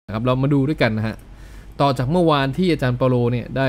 นะครับเรามาดูด้วยกันนะฮะต่อจากเมื่อวานที่อาจารย์เปาโลเนี่ยได้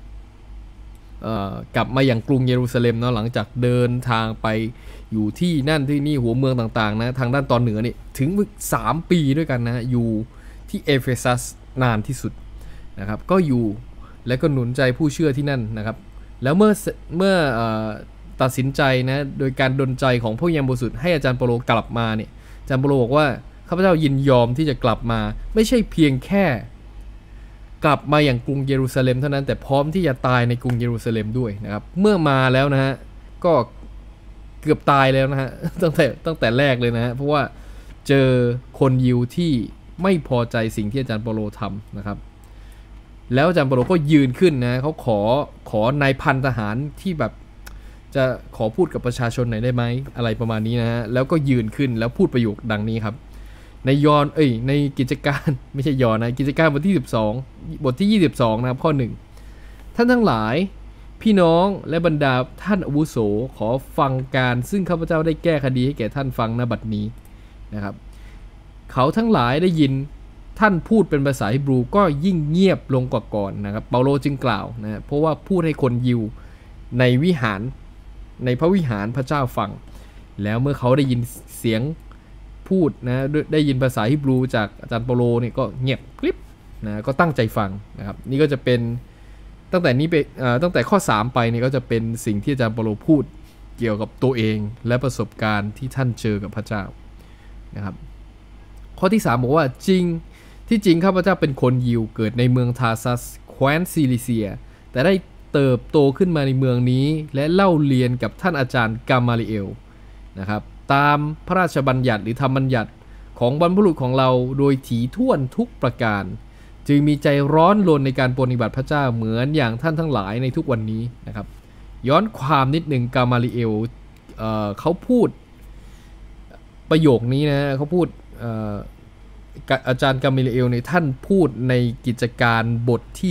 กลับมาอย่างกรุงเยรูซาเล็มเนาะหลังจากเดินทางไปอยู่ที่นั่นที่นี่หัวเมืองต่างๆนะทางด้านตอนเหนือเนี่ยถึง3 ปีด้วยกันนะอยู่ที่เอเฟซัสนานที่สุดนะครับก็อยู่และก็หนุนใจผู้เชื่อที่นั่นนะครับแล้วเมื่อตัดสินใจนะโดยการดลใจของพระวิญญาณบริสุทธิ์ให้อาจารย์เปาโลกลับมาเนี่ยอาจารย์เปาโลบอกว่าข้าพเจ้ายินยอมที่จะกลับมาไม่ใช่เพียงแค่กลับมาอย่างกรุงเยรูซาเล็มเท่านั้นแต่พร้อมที่จะตายในกรุงเยรูซาเล็มด้วยนะครับเมื่อมาแล้วนะฮะก็เกือบตายแล้วนะฮะตั้งแต่แรกเลยนะฮะเพราะว่าเจอคนยิวที่ไม่พอใจสิ่งที่อาจารย์เปาโลทำนะครับแล้วอาจารย์เปาโลก็ยืนขึ้นนะเขาขอนายพันทหารที่แบบจะขอพูดกับประชาชนหน่อยได้ไหมอะไรประมาณนี้นะฮะแล้วก็ยืนขึ้นแล้วพูดประโยคดังนี้ครับในในกิจการไม่ใช่ยอนนะกิจการบทที่12บทที่22นะครับข้อ1ท่านทั้งหลายพี่น้องและบรรดาท่านอาวุโสขอฟังการซึ่งข้าพเจ้าได้แก้คดีให้แก่ท่านฟังณบัดนี้นะครับเขาทั้งหลายได้ยินท่านพูดเป็นภาษาฮีบรูก็ยิ่งเงียบลงกว่าก่อนนะครับเปาโลจึงกล่าวนะเพราะว่าพูดให้คนยิวในวิหารในพระวิหารพระเจ้าฟังแล้วเมื่อเขาได้ยินเสียงพูดนะได้ยินภาษาฮีบรูจากอาจารย์เปาโลเนี่ยก็เงียบกริบนะก็ตั้งใจฟังนะครับนี่ก็จะเป็นตั้งแต่ข้อ3ไปนี่ก็จะเป็นสิ่งที่อาจารย์เปาโลพูดเกี่ยวกับตัวเองและประสบการณ์ที่ท่านเจอกับพระเจ้านะครับข้อที่3บอกว่าจริงข้าพเจ้าเป็นคนยิวเกิดในเมืองทาซัสแคว้นซิลิเซียแต่ได้เติบโตขึ้นมาในเมืองนี้และเล่าเรียนกับท่านอาจารย์กามาลิเอลนะครับตามพระราชบัญญัติหรือธรรมบัญญัติของบรรพบุรุษของเราโดยถี่ถ้วนทุกประการจึงมีใจร้อนรนในการปฏิบัติพระเจ้าเหมือนอย่างท่านทั้งหลายในทุกวันนี้นะครับย้อนความนิดหนึ่งกามาลิเอลเขาพูดประโยคนี้นะเขาพูดอาจารย์กามาลิเอลเนี่ยท่านพูดในกิจการบทที่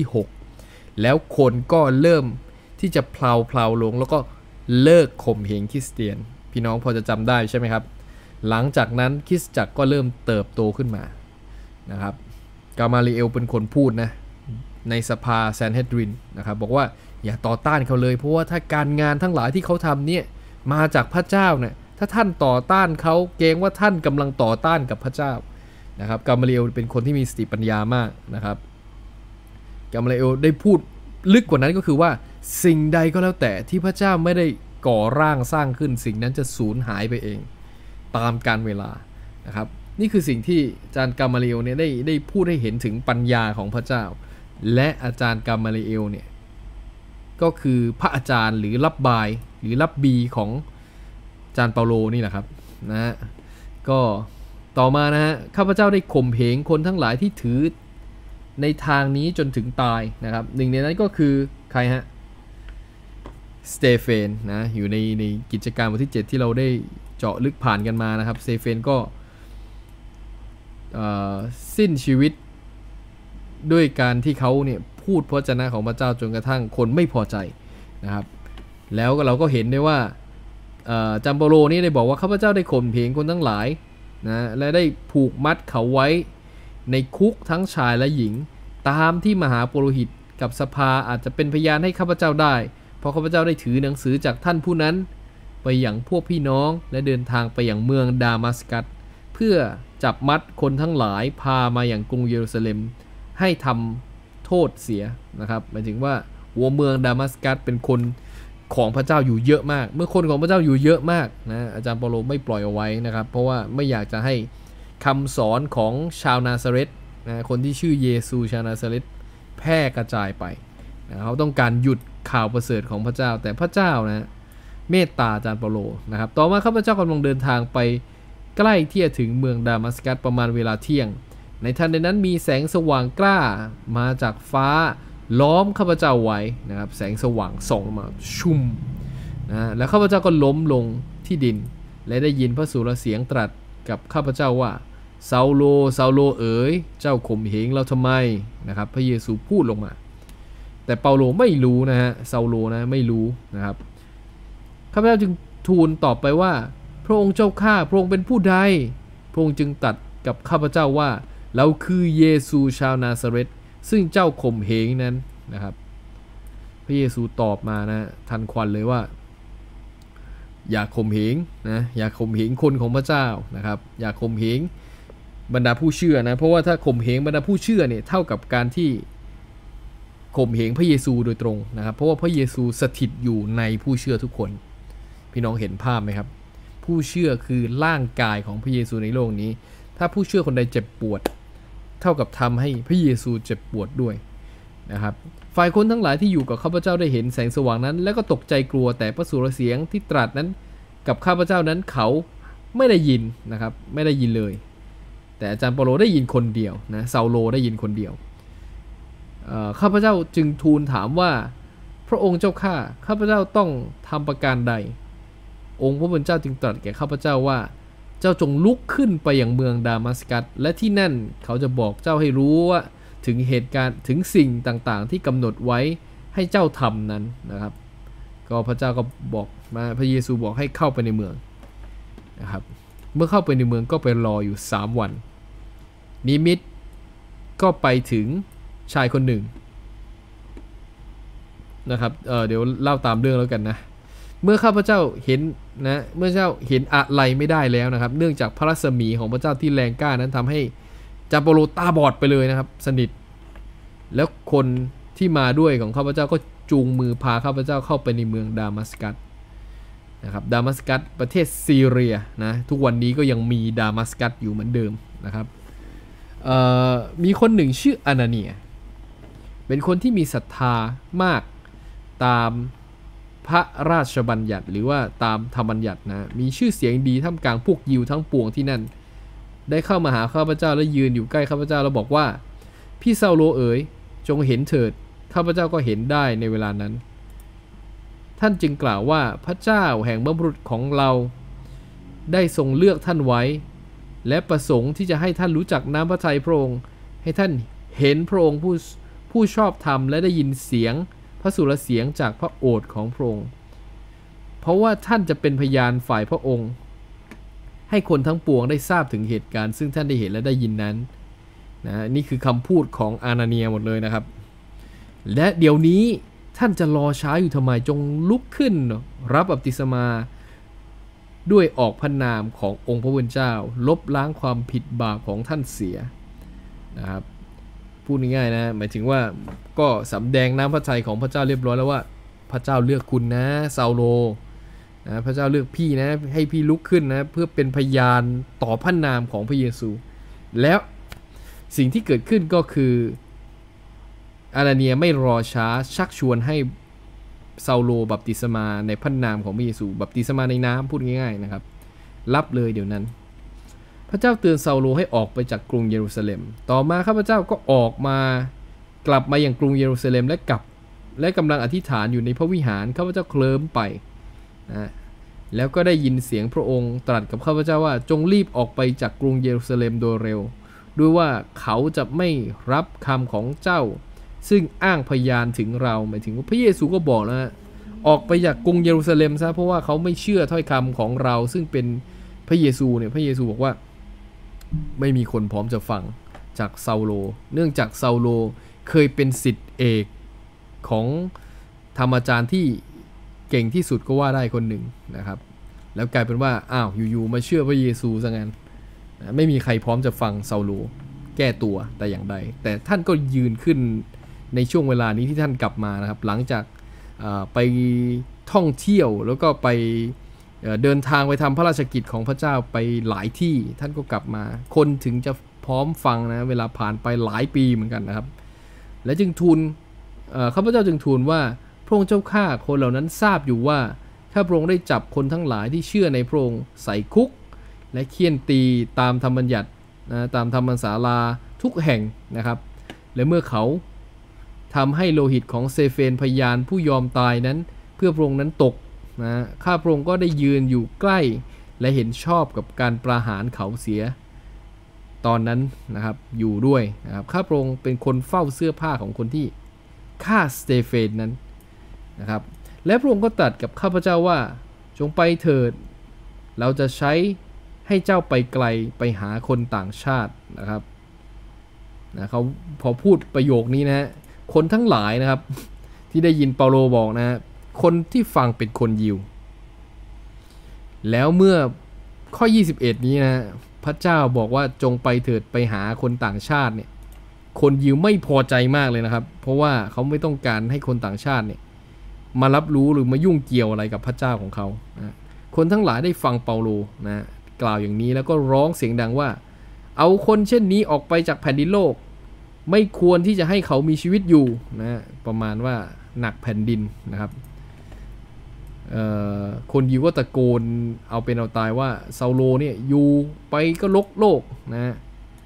6แล้วคนก็เริ่มที่จะเพลาลงแล้วก็เลิกข่มเหงคริสเตียนพี่น้องพอจะจำได้ใช่ไหมครับหลังจากนั้นคริสตจักรก็เริ่มเติบโตขึ้นมานะครับกามาลิเอลเป็นคนพูดนะในสภาแซนเฮดรินนะครับบอกว่าอย่าต่อต้านเขาเลยเพราะว่าถ้าการงานทั้งหลายที่เขาทำเนี่ยมาจากพระเจ้าเนี่ยถ้าท่านต่อต้านเขาเกรงว่าท่านกำลังต่อต้านกับพระเจ้านะครับกามาลิเอลเป็นคนที่มีสติปัญญามากนะครับกามาลิเอลได้พูดลึกกว่านั้นก็คือว่าสิ่งใดก็แล้วแต่ที่พระเจ้าไม่ได้ก่อร่างสร้างขึ้นสิ่งนั้นจะสูญหายไปเองตามกาลเวลานะครับนี่คือสิ่งที่อาจารย์กามาลิเอลเนี่ยได้พูดให้เห็นถึงปัญญาของพระเจ้าและอาจารย์กามาลิเอลเนี่ยก็คือพระอาจารย์หรือรับบายหรือรับบีของอาจารย์เปาโลนี่แหละครับนะฮะก็ต่อมานะฮะข้าพเจ้าได้ข่มเหงคนทั้งหลายที่ถือในทางนี้จนถึงตายนะครับหนึ่งในนั้นก็คือใครฮะสเตเฟนนะอยู่ในกิจการบทที่7ที่เราได้เจาะลึกผ่านกันมานะครับสเตเฟนก็สิ้นชีวิตด้วยการที่เขาเนี่ยพูดพระวจนะของพระเจ้าจนกระทั่งคนไม่พอใจนะครับแล้วเราก็เห็นได้ว่าจัมโปโลนี่ได้บอกว่าข้าพเจ้าได้ข่มเหงคนทั้งหลายนะและได้ผูกมัดเขาไว้ในคุกทั้งชายและหญิงตามที่มหาปุโรหิตกับสภาอาจจะเป็นพยานให้ข้าพเจ้าได้เพราะข้าพเจ้าได้ถือหนังสือจากท่านผู้นั้นไปอย่างพวกพี่น้องและเดินทางไปอย่างเมืองดามัสกัสเพื่อจับมัดคนทั้งหลายพามาอย่างกรุงเยรูซาเล็มให้ทำโทษเสียนะครับหมายถึงว่าหัวเมืองดามัสกัสเป็นคนของพระเจ้าอยู่เยอะมากเมื่อคนของพระเจ้าอยู่เยอะมากนะอาจารย์เปาโลไม่ปล่อยเอาไว้นะครับเพราะว่าไม่อยากจะให้คำสอนของชาวนาซาเรตนะคนที่ชื่อเยซูชาวนาซาเรตแพร่กระจายไปนะเขาต้องการหยุดข่าวประเสริฐของพระเจ้าแต่พระเจ้านะเมตตาอาจารย์เปาโลนะครับต่อมาข้าพเจ้ากำลังเดินทางไปใกล้ที่จะถึงเมืองดามัสกัสประมาณเวลาเที่ยงในทันใดนั้นมีแสงสว่างกล้ามาจากฟ้าล้อมข้าพเจ้าไว้นะครับแสงสว่างส่องมาชุ่มนะแล้วข้าพเจ้าก็ล้มลงที่ดินและได้ยินพระสุรเสียงตรัสกับข้าพเจ้าว่าซาโลซาโลเอ๋ยเจ้าข่มเหงเราทำไมนะครับพระเยซูพูดลงมาแต่เปาโลไม่รู้นะฮะซาโลนะไม่รู้นะครับข้าพเจ้าจึงทูลตอบไปว่าพระองค์เจ้าข้าพระองค์เป็นผู้ใดพระองค์จึงตรัสกับข้าพเจ้าว่าเราคือเยซูชาวนาซาเรตซึ่งเจ้าข่มเหงนั้นนะครับพระเยซูตอบมานะทันควันเลยว่าอย่าข่มเหงนะอย่าข่มเหงคนของพระเจ้านะครับอย่าข่มเหงบรรดาผู้เชื่อนะเพราะว่าถ้าข่มเหงบรรดาผู้เชื่อเนี่ยเท่ากับการที่ข่มเหงพระเยซูโดยตรงนะครับเพราะว่าพระเยซูสถิตอยู่ในผู้เชื่อทุกคนพี่น้องเห็นภาพไหมครับผู้เชื่อคือร่างกายของพระเยซูในโลกนี้ถ้าผู้เชื่อคนใดเจ็บปวดเท่ากับทำให้พระเยซูเจ็บปวดด้วยนะครับฝ่ายคนทั้งหลายที่อยู่กับข้าพเจ้าได้เห็นแสงสว่างนั้นแล้วก็ตกใจกลัวแต่พระสุรเสียงที่ตรัสนั้นกับข้าพเจ้านั้นเขาไม่ได้ยินนะครับไม่ได้ยินเลยแต่อาจารย์เปโลได้ยินคนเดียวนะซาโลได้ยินคนเดียวข้าพเจ้าจึงทูลถามว่าพระองค์เจ้าข้าพเจ้าต้องทำประการใดองค์พระผู้เป็นเจ้าจึงตรัสแก่ข้าพเจ้าว่าเจ้าจงลุกขึ้นไปยังเมืองดามัสกัสและที่นั่นเขาจะบอกเจ้าให้รู้ว่าถึงเหตุการณ์ถึงสิ่งต่างๆที่กำหนดไว้ให้เจ้าทำนั้นนะครับก็พระเจ้าก็บอกมาพระเยซูบอกให้เข้าไปในเมืองนะครับเมื่อเข้าไปในเมืองก็ไปรออยู่3 วันนิมิตก็ไปถึงชายคนหนึ่งนะครับเดี๋ยวเล่าตามเรื่องแล้วกันนะเมื่อข้าพเจ้าเห็นนะเมื่อเจ้าเห็นอะไรไม่ได้แล้วนะครับเนื่องจากพระรัศมีของพระเจ้าที่แรงกล้านั้นทำให้จามโปโลตาบอดไปเลยนะครับสนิทแล้วคนที่มาด้วยของข้าพเจ้าก็จูงมือพาข้าพเจ้าเข้าไปในเมืองดามัสกัสนะครับดามัสกัสประเทศซีเรียนะทุกวันนี้ก็ยังมีดามัสกัสอยู่เหมือนเดิมนะครับมีคนหนึ่งชื่ออานาเนียเป็นคนที่มีศรัทธามากตามพระราชบัญญัติหรือว่าตามธรรมบัญญัตินะมีชื่อเสียงดีท่ามกลางพวกยิวทั้งปวงที่นั่นได้เข้ามาหาข้าพเจ้าและยืนอยู่ใกล้ข้าพเจ้าแล้วบอกว่าพี่ซาโลเอ๋ยจงเห็นเถิดข้าพเจ้าก็เห็นได้ในเวลานั้นท่านจึงกล่าวว่าพระเจ้าแห่งบรรพบุรุษของเราได้ทรงเลือกท่านไว้และประสงค์ที่จะให้ท่านรู้จักน้ำพระทัยพระองค์ให้ท่านเห็นพระองค์ผู้ชอบธรรมและได้ยินเสียงพระสุรเสียงจากพระโอษฐ์ของพระองค์เพราะว่าท่านจะเป็นพยานฝ่ายพระองค์ให้คนทั้งปวงได้ทราบถึงเหตุการณ์ซึ่งท่านได้เห็นและได้ยินนั้นนะนี่คือคำพูดของอานาเนียหมดเลยนะครับและเดี๋ยวนี้ท่านจะรอช้าอยู่ทำไมจงลุกขึ้นรับบัพติศมาด้วยออกพระนามขององค์พระผู้เป็นเจ้าลบล้างความผิดบาปของท่านเสียนะครับพูดง่ายๆนะหมายถึงว่าก็สำแดงน้ำพระทัยของพระเจ้าเรียบร้อยแล้วว่าพระเจ้าเลือกคุณนะซาโลนะพระเจ้าเลือกพี่นะให้พี่ลุกขึ้นนะเพื่อเป็นพยานต่อพระนามของพระเยซูแล้วสิ่งที่เกิดขึ้นก็คืออานาเนียไม่รอช้าชักชวนให้ซาโลบัพติศมาในพระนามของพระเยซูบัพติศมาในน้ำพูดง่ายๆนะครับรับเลยเดี๋ยวนั้นพระเจ้าเตือนซาโลให้ออกไปจากกรุงเยรูซาเล็มต่อมาข้าพเจ้าก็ออกมากลับมาอย่างกรุงเยรูซาเล็มและกำลังอธิษฐานอยู่ในพระวิหารข้าพเจ้าเคลิ้มไปนะแล้วก็ได้ยินเสียงพระองค์ตรัสกับข้าพเจ้าว่าจงรีบออกไปจากกรุงเยรูซาเล็มโดยเร็วด้วยว่าเขาจะไม่รับคำของเจ้าซึ่งอ้างพยานถึงเราหมายถึงว่าพระเยซูก็บอกแล้วนะออกไปจากกรุงเยรูซาเล็มซะเพราะว่าเขาไม่เชื่อถ้อยคำของเราซึ่งเป็นพระเยซูเนี่ยพระเยซูบอกว่าไม่มีคนพร้อมจะฟังจากซาโลเนื่องจากซาโลเคยเป็นศิษย์เอกของธรรมอาจารย์ที่เก่งที่สุดก็ว่าได้คนหนึ่งนะครับแล้วกลายเป็นว่าอ้าวอยู่ๆมาเชื่อพระเยซูซะงั้นไม่มีใครพร้อมจะฟังซาโลแก้ตัวแต่อย่างใดแต่ท่านก็ยืนขึ้นในช่วงเวลานี้ที่ท่านกลับมานะครับหลังจากไปท่องเที่ยวแล้วก็ไปเดินทางไปทำพระราชกิจของพระเจ้าไปหลายที่ท่านก็กลับมาคนถึงจะพร้อมฟังนะเวลาผ่านไปหลายปีเหมือนกันนะครับและจึงทูลข้าพเจ้าจึงทูลว่าพระองค์เจ้าข้าคนเหล่านั้นทราบอยู่ว่าข้าพระองค์ได้จับคนทั้งหลายที่เชื่อในพระองค์ใส่คุกและเฆี่ยนตีตามธรรมบัญญัตินะตามธรรมศาลาทุกแห่งนะครับและเมื่อเขาทำให้โลหิตของเซเฟนพยานผู้ยอมตายนั้นเพื่อพระองค์นั้นตกนะข้าพระองค์ก็ได้ยืนอยู่ใกล้และเห็นชอบกับการประหารเขาเสียตอนนั้นนะครับอยู่ด้วยนะครับข้าพระองค์เป็นคนเฝ้าเสื้อผ้าของคนที่ฆ่าสเตเฟนนั้นนะครับและพระองค์ก็ตรัสกับข้าพเจ้าว่าจงไปเถิดเราจะใช้ให้เจ้าไปไกลไปหาคนต่างชาตินะครับนะเขาพอพูดประโยคนี้นะคนทั้งหลายนะครับที่ได้ยินเปาโลบอกนะคนที่ฟังเป็นคนยิวแล้วเมื่อข้อ21นี้นะพระเจ้าบอกว่าจงไปเถิดไปหาคนต่างชาติเนี่ยคนยิวไม่พอใจมากเลยนะครับเพราะว่าเขาไม่ต้องการให้คนต่างชาติเนี่ยมารับรู้หรือมายุ่งเกี่ยวอะไรกับพระเจ้าของเขานะคนทั้งหลายได้ฟังเปาโลนะกล่าวอย่างนี้แล้วก็ร้องเสียงดังว่าเอาคนเช่นนี้ออกไปจากแผ่นดินโลกไม่ควรที่จะให้เขามีชีวิตอยู่นะประมาณว่าหนักแผ่นดินนะครับคนยิวก็ตะโกนเอาเป็นเอาตายว่าซาโลเนี่ยอยู่ไปก็ลกโลกนะ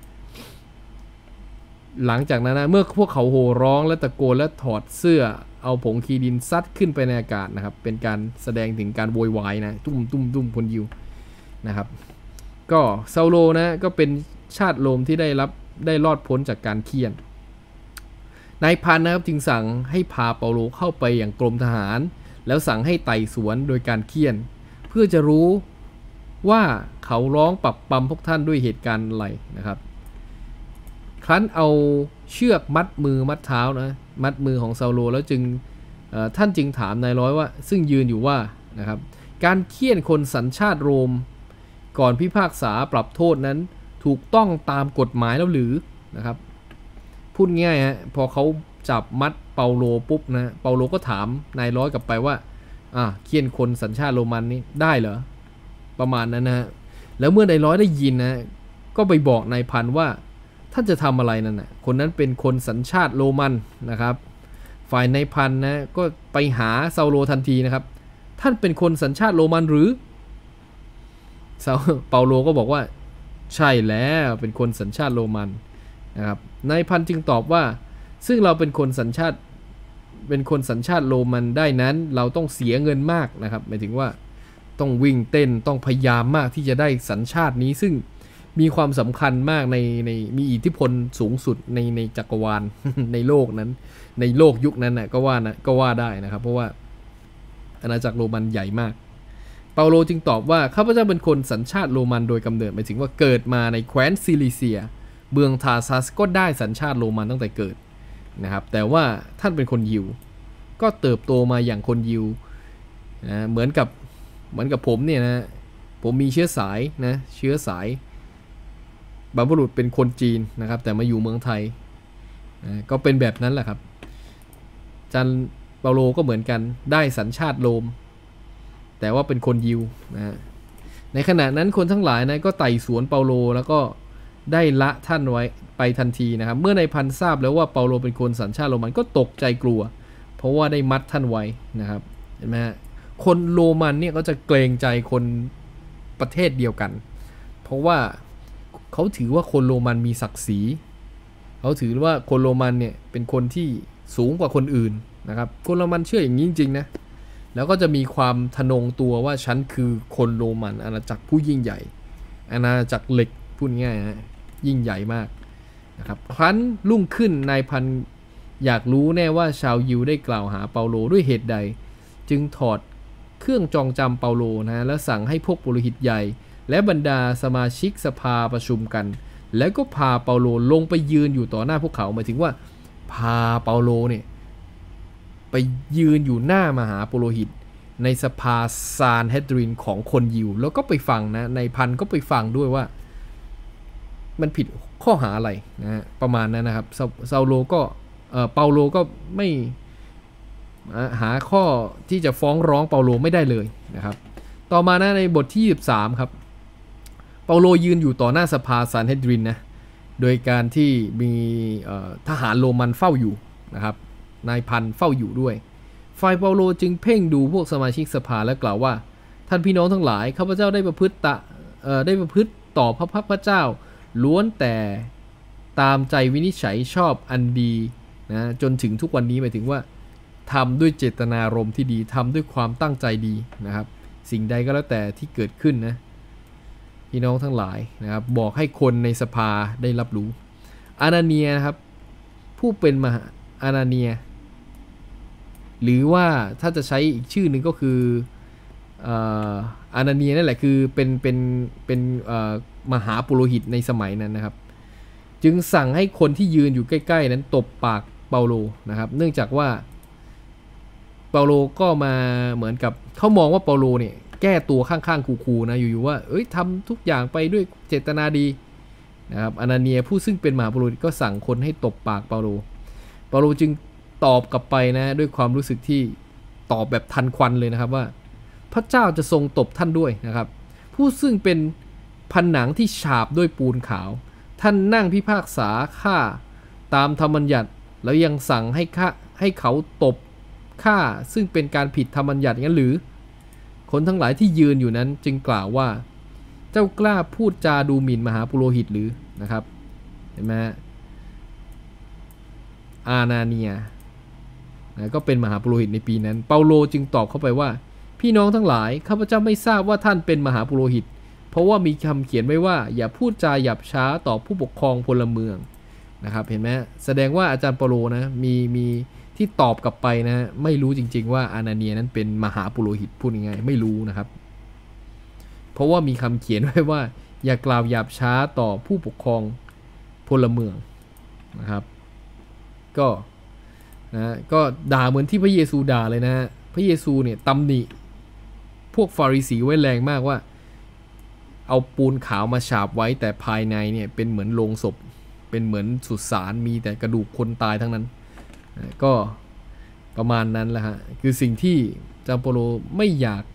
หลังจากนั้นนะเมื่อพวกเขาโห่ร้องและตะโกนและถอดเสื้อเอาผงคีดินซัดขึ้นไปในอากาศนะครับเป็นการแสดงถึงการโวยวายนะตุ้มคนยิวนะครับก็ซาโลนะก็เป็นชาติโรมที่ได้รอดพ้นจากการเฆี่ยนนายพันนะครับจึงสั่งให้พาเปาโลเข้าไปอย่างกรมทหารแล้วสั่งให้ไต่สวนโดยการเฆี่ยนเพื่อจะรู้ว่าเขาร้องปรับปรำพวกท่านด้วยเหตุการณ์อะไรนะครับครั้นเอาเชือกมัดมือมัดเท้านะมัดมือของซาโลแล้วจึงท่านจึงถามนายร้อยว่าซึ่งยืนอยู่ว่านะครับการเฆี่ยนคนสัญชาติโรมก่อนพิพากษาปรับโทษนั้นถูกต้องตามกฎหมายแล้วหรือนะครับพูดง่ายฮะพอเขาจับมัดเปาโลปุ๊บนะเปาโลก็ถามนายร้อยกลับไปว่าเฆี่ยนคนสัญชาติโรมันนี่ได้เหรอประมาณนั้นนะฮะแล้วเมื่อนายร้อยได้ยินนะก็ไปบอกนายพันว่าท่านจะทำอะไรนั่นนะคนนั้นเป็นคนสัญชาติโรมันนะครับฝ่ายนายพันนะก็ไปหาซาโลทันทีนะครับท่านเป็นคนสัญชาติโรมันหรือเปาโลก็บอกว่าใช่แล้วเป็นคนสัญชาติโรมันนะครับนายพันจึงตอบว่าซึ่งเราเป็นคนสัญชาติโรมันได้นั้นเราต้องเสียเงินมากนะครับหมายถึงว่าต้องวิ่งเต้นต้องพยายามมากที่จะได้สัญชาตินี้ซึ่งมีความสำคัญมากในมีอิทธิพลสูงสุดในจักรวาล ในโลกนั้นในโลกยุคนั้นก็ว่าได้นะครับเพราะว่าอาณาจักรโรมันใหญ่มากเปาโลจึงตอบว่าข้าพเจ้าเป็นคนสัญชาติโรมันโดยกำเนิดหมายถึงว่าเกิดมาในแคว้นซิลิเซียเมืองทาซัสก็ได้สัญชาติโรมันตั้งแต่เกิดนะครับแต่ว่าท่านเป็นคนยิวก็เติบโตมาอย่างคนยิวนะเหมือนกับผมเนี่ยนะผมมีเชื้อสายบรรพบุรุษเป็นคนจีนนะครับแต่มาอยู่เมืองไทยนะก็เป็นแบบนั้นแหละครับจันเปาโลก็เหมือนกันได้สัญชาติโรมแต่ว่าเป็นคนยิวนะในขณะนั้นคนทั้งหลายนะก็ไต่สวนเปาโลแล้วก็ได้ละท่านไว้ไปทันทีนะครับเมื่อนายพันทราบแล้วว่าเปาโลเป็นคนสัญชาติโรมันก็ตกใจกลัวเพราะว่าได้มัดท่านไว้นะครับเห็นไหมคนโรมันเนี่ยก็จะเกรงใจคนประเทศเดียวกันเพราะว่าเขาถือว่าคนโรมันมีศักดิ์ศรีเขาถือว่าคนโรมันเนี่ยเป็นคนที่สูงกว่าคนอื่นนะครับคนโรมันเชื่ออย่างนี้จริงๆนะแล้วก็จะมีความทะนงตัวว่าฉันคือคนโรมันอาณาจักรผู้ยิ่งใหญ่อาณาจักรเหล็กพูดง่ายนะยิ่งใหญ่มากนะครับครั้นรุ่งขึ้นนายพันอยากรู้แน่ว่าชาวยิวได้กล่าวหาเปาโลด้วยเหตุใดจึงถอดเครื่องจองจำเปาโลนะและสั่งให้พวกปุโรหิตใหญ่และบรรดาสมาชิกสภาประชุมกันแล้วก็พาเปาโลลงไปยืนอยู่ต่อหน้าพวกเขาหมายถึงว่าพาเปาโลเนี่ยไปยืนอยู่หน้ามหาปุโรหิตในสภาซานเฮดรินของคนยิวแล้วก็ไปฟังนะในพันก็ไปฟังด้วยว่ามันผิดข้อหาอะไรนะประมาณนั้นนะครับเปาโลก็ไม่หาข้อที่จะฟ้องร้องเปาโลไม่ได้เลยนะครับต่อมานะในบทที่23ครับเปาโลยืนอยู่ต่อหน้าสภาซานเฮดรินนะโดยการที่มีทหารโรมันเฝ้าอยู่นะครับนายพันเฝ้าอยู่ด้วยฝ่ายเปาโลจึงเพ่งดูพวกสมาชิกสภาและกล่าวว่าท่านพี่น้องทั้งหลายข้าพเจ้าได้ประพฤติต่อพระเจ้าล้วนแต่ตามใจวินิจฉัยชอบอันดีนะจนถึงทุกวันนี้หมายถึงว่าทำด้วยเจตนารมณ์ที่ดีทำด้วยความตั้งใจดีนะครับสิ่งใดก็แล้วแต่ที่เกิดขึ้นนะพี่น้องทั้งหลายนะครับบอกให้คนในสภาได้รับรู้อานาเนียครับผู้เป็นมหาอานาเนียหรือว่าถ้าจะใช้อีกชื่อหนึ่งก็คืออานาเนียนั่นแหละคือเป็นมหาปุโรหิตในสมัยนั้นนะครับจึงสั่งให้คนที่ยืนอยู่ใกล้ๆนั้นตบปากเปาโลนะครับเนื่องจากว่าเปาโลก็มาเหมือนกับเขามองว่าเปาโลเนี่ยแก้ตัวข้างๆคูลๆนะอยู่ๆว่าทำทุกอย่างไปด้วยเจตนาดีนะครับอานาเนียผู้ซึ่งเป็นมหาปุโรหิตก็สั่งคนให้ตบปากเปาโลจึงตอบกลับไปนะด้วยความรู้สึกที่ตอบแบบทันควันเลยนะครับว่าพระเจ้าจะทรงตบท่านด้วยนะครับผู้ซึ่งเป็นผนังที่ฉาบด้วยปูนขาวท่านนั่งพิพากษาข้าตามธรรมบัญญัติแล้วยังสั่งให้เขาตบข้าซึ่งเป็นการผิดธรรมบัญญัติงั้นหรือคนทั้งหลายที่ยืนอยู่นั้นจึงกล่าวว่าเจ้ากล้าพูดจาดูหมิ่นมหาปุโรหิตหรือนะครับเห็นไหมอานาเนียนะก็เป็นมหาปุโรหิตในปีนั้นเปาโลจึงตอบเข้าไปว่าพี่น้องทั้งหลายข้าพเจ้าไม่ทราบว่าท่านเป็นมหาปุโรหิตเพราะว่ามีคำเขียนไว้ว่าอย่าพูดจาหยาบช้าต่อผู้ปกครองพลเมืองนะครับเห็นไหมแสดงว่าอาจารย์เปาโลนะมีที่ตอบกลับไปนะไม่รู้จริงๆว่าอานาเนียนั้นเป็นมหาปุโรหิตพูดยังไงไม่รู้นะครับเพราะว่ามีคำเขียนไว้ว่าอย่ากล่าวหยาบช้าต่อผู้ปกครองพลเมืองนะครับก็ด่าเหมือนที่พระเยซูด่าเลยนะพระเยซูเนี่ยตำหนิพวกฟาริสีไว้แรงมากว่าเอาปูนขาวมาฉาบไว้แต่ภายในเนี่ยเป็นเหมือนโลงศพเป็นเหมือนสุสานมีแต่กระดูกคนตายทั้งนั้นก็ประมาณนั้นแหละฮะคือสิ่งที่อาจารย์เปาโลไม่อยาก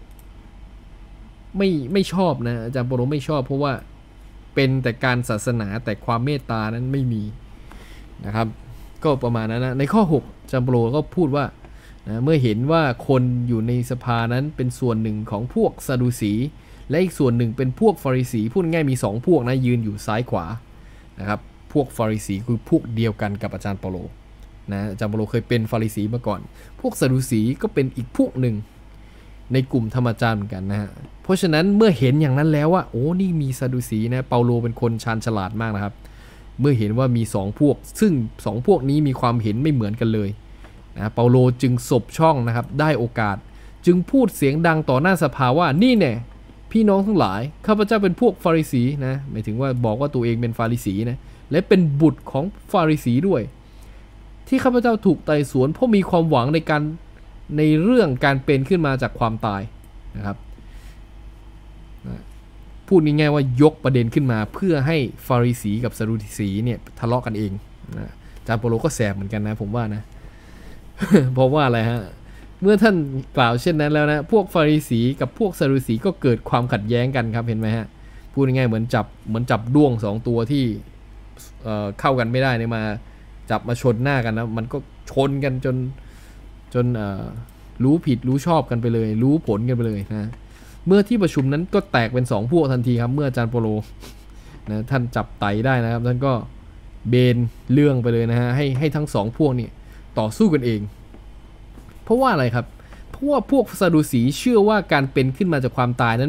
ไม่ชอบนะอาจารย์เปาโลไม่ชอบเพราะว่าเป็นแต่การศาสนาแต่ความเมตตานั้นไม่มีนะครับก็ประมาณนั้นนะในข้อ6อาจารย์เปาโลก็พูดว่านะเมื่อเห็นว่าคนอยู่ในสภานั้นเป็นส่วนหนึ่งของพวกซาดูสีและอีกส่วนหนึ่งเป็นพวกฟาริสีพูดง่ายมี2พวกนะยืนอยู่ซ้ายขวานะครับพวกฟาริสีคือพวกเดียวกันกับอาจารย์เปาโลนะอาจารย์เปาโลเคยเป็นฟาริสีมาก่อนพวกซาดูสีก็เป็นอีกพวกหนึ่งในกลุ่มธรรมจารย์เหมือนกันนะฮะเพราะฉะนั้นเมื่อเห็นอย่างนั้นแล้วว่าโอ้นี่มีซาดูสีนะเปาโลเป็นคนชาญฉลาดมากนะครับเมื่อเห็นว่ามี2พวกซึ่ง2พวกนี้มีความเห็นไม่เหมือนกันเลยนะเปาโลจึงสบช่องนะครับได้โอกาสจึงพูดเสียงดังต่อหน้าสภาว่านี่แน่พี่น้องทั้งหลายข้าพเจ้าเป็นพวกฟาริสีนะหมายถึงว่าบอกว่าตัวเองเป็นฟาริสีนะและเป็นบุตรของฟาริสีด้วยที่ข้าพเจ้าถูกไต่สวนเพราะมีความหวังในเรื่องการเป็นขึ้นมาจากความตายนะครับพูดง่ายๆว่ายกประเด็นขึ้นมาเพื่อให้ฟาริสีกับซาดูสีเนี่ยทะเลาะกันเองนะอาจารย์เปาโลก็แสบเหมือนกันนะผมว่านะ เพราะว่าอะไรฮะเมื่อท่านกล่าวเช่นนั้นแล้วนะพวกฟาริสีกับพวกซาดูสีก็เกิดความขัดแย้งกันครับเห็นไหมฮะพูดง่ายๆเหมือนจับด้วง2ตัวที่เข้ากันไม่ได้เนี่ยมาจับมาชนหน้ากันนะมันก็ชนกันจนรู้ผิดรู้ชอบกันไปเลยรู้ผลกันไปเลยนะเมื่อที่ประชุมนั้นก็แตกเป็น2พวกทันทีครับเมื่ออาจารย์เปาโลนะท่านจับไต่ได้นะครับท่านก็เบนเรื่องไปเลยนะฮะให้ทั้ง2พวกนี่ต่อสู้กันเองเพราะว่าอะไรครับเพราะว่าพวกซาดูสีเชื่อว่าการเป็นขึ้นมาจากความตายนั้น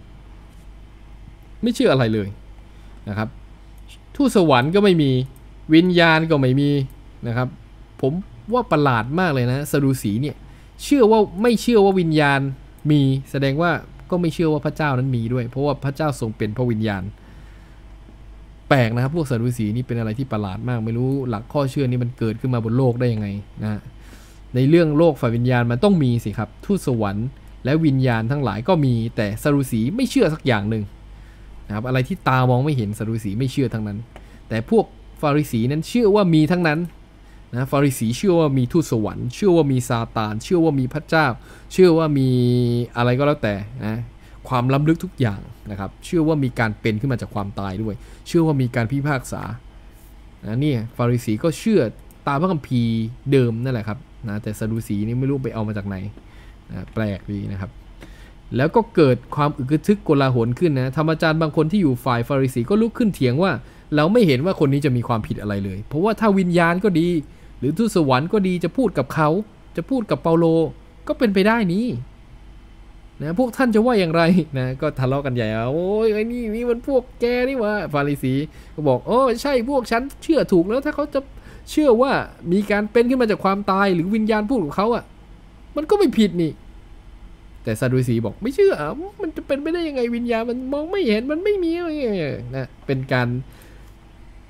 ไม่เชื่ออะไรเลยนะครับทูตสวรรค์ก็ไม่มีวิญญาณก็ไม่มีนะครับผมว่าประหลาดมากเลยนะซาดูสีเนี่ยไม่เชื่อว่าวิญญาณมีแสดงว่าก็ไม่เชื่อว่าพระเจ้านั้นมีด้วยเพราะว่าพระเจ้าทรงเป็นพระวิญญาณแปลกนะครับพวกซาดูสีนี่เป็นอะไรที่ประหลาดมากไม่รู้หลักข้อเชื่อนี้มันเกิดขึ้นมาบนโลกได้ยังไงนะในเรื่องโลกฝ่ายวิญญาณมันต้องมีสิครับทูตสวรรค์และวิญญาณทั้งหลายก็มีแต่ซาดูสีไม่เชื่อสักอย่างหนึ่งนะครับอะไรที่ตามองไม่เห็นซาดูสีไม่เชื่อทั้งนั้นแต่พวกฟาริสีนั้นเชื่อว่ามีทั้งนั้นนะฟาริสีเชื่อว่ามีทูตสวรรค์เชื่อว่ามีซาตานเชื่อว่ามีพระเจ้าเชื่อว่ามีอะไรก็แล้วแต่นะความล้ำลึกทุกอย่างนะครับเชื่อว่ามีการเป็นขึ้นมาจากความตายด้วยเชื่อว่ามีการพิพากษานะนี่ฟาริสีก็เชื่อตามพระคัมภีร์เดิมนั่นแหละครับนะแต่ซาดูสีนี่ไม่รู้ไปเอามาจากไหนนะแปลกดีนะครับแล้วก็เกิดความอึกทึกโกลาหลขึ้นนะธรรมจารย์บางคนที่อยู่ฝ่ายฟาริสีก็ลุกขึ้นเถียงว่าเราไม่เห็นว่าคนนี้จะมีความผิดอะไรเลยเพราะว่าถ้าวิญญาณก็ดีหรือทูตสวรรค์ก็ดีจะพูดกับเขาจะพูดกับเปาโลก็เป็นไปได้นี้นะพวกท่านจะว่าอย่างไรนะก็ทะเลาะกันใหญ่โอ้ยไอ้นี่มันพวกแกนี่วะฟาริสีก็บอกโอ้ใช่พวกฉันเชื่อถูกแล้วถ้าเขาจะเชื่อว่ามีการเป็นขึ้นมาจากความตายหรือวิญญาณพูดกับเขาอ่ะมันก็ไม่ผิดนี่แต่ซาดูสีบอกไม่เชื่อมันจะเป็นไปได้ยังไงวิญญาณมันมองไม่เห็นมันไม่มีอะไรนะเป็นการข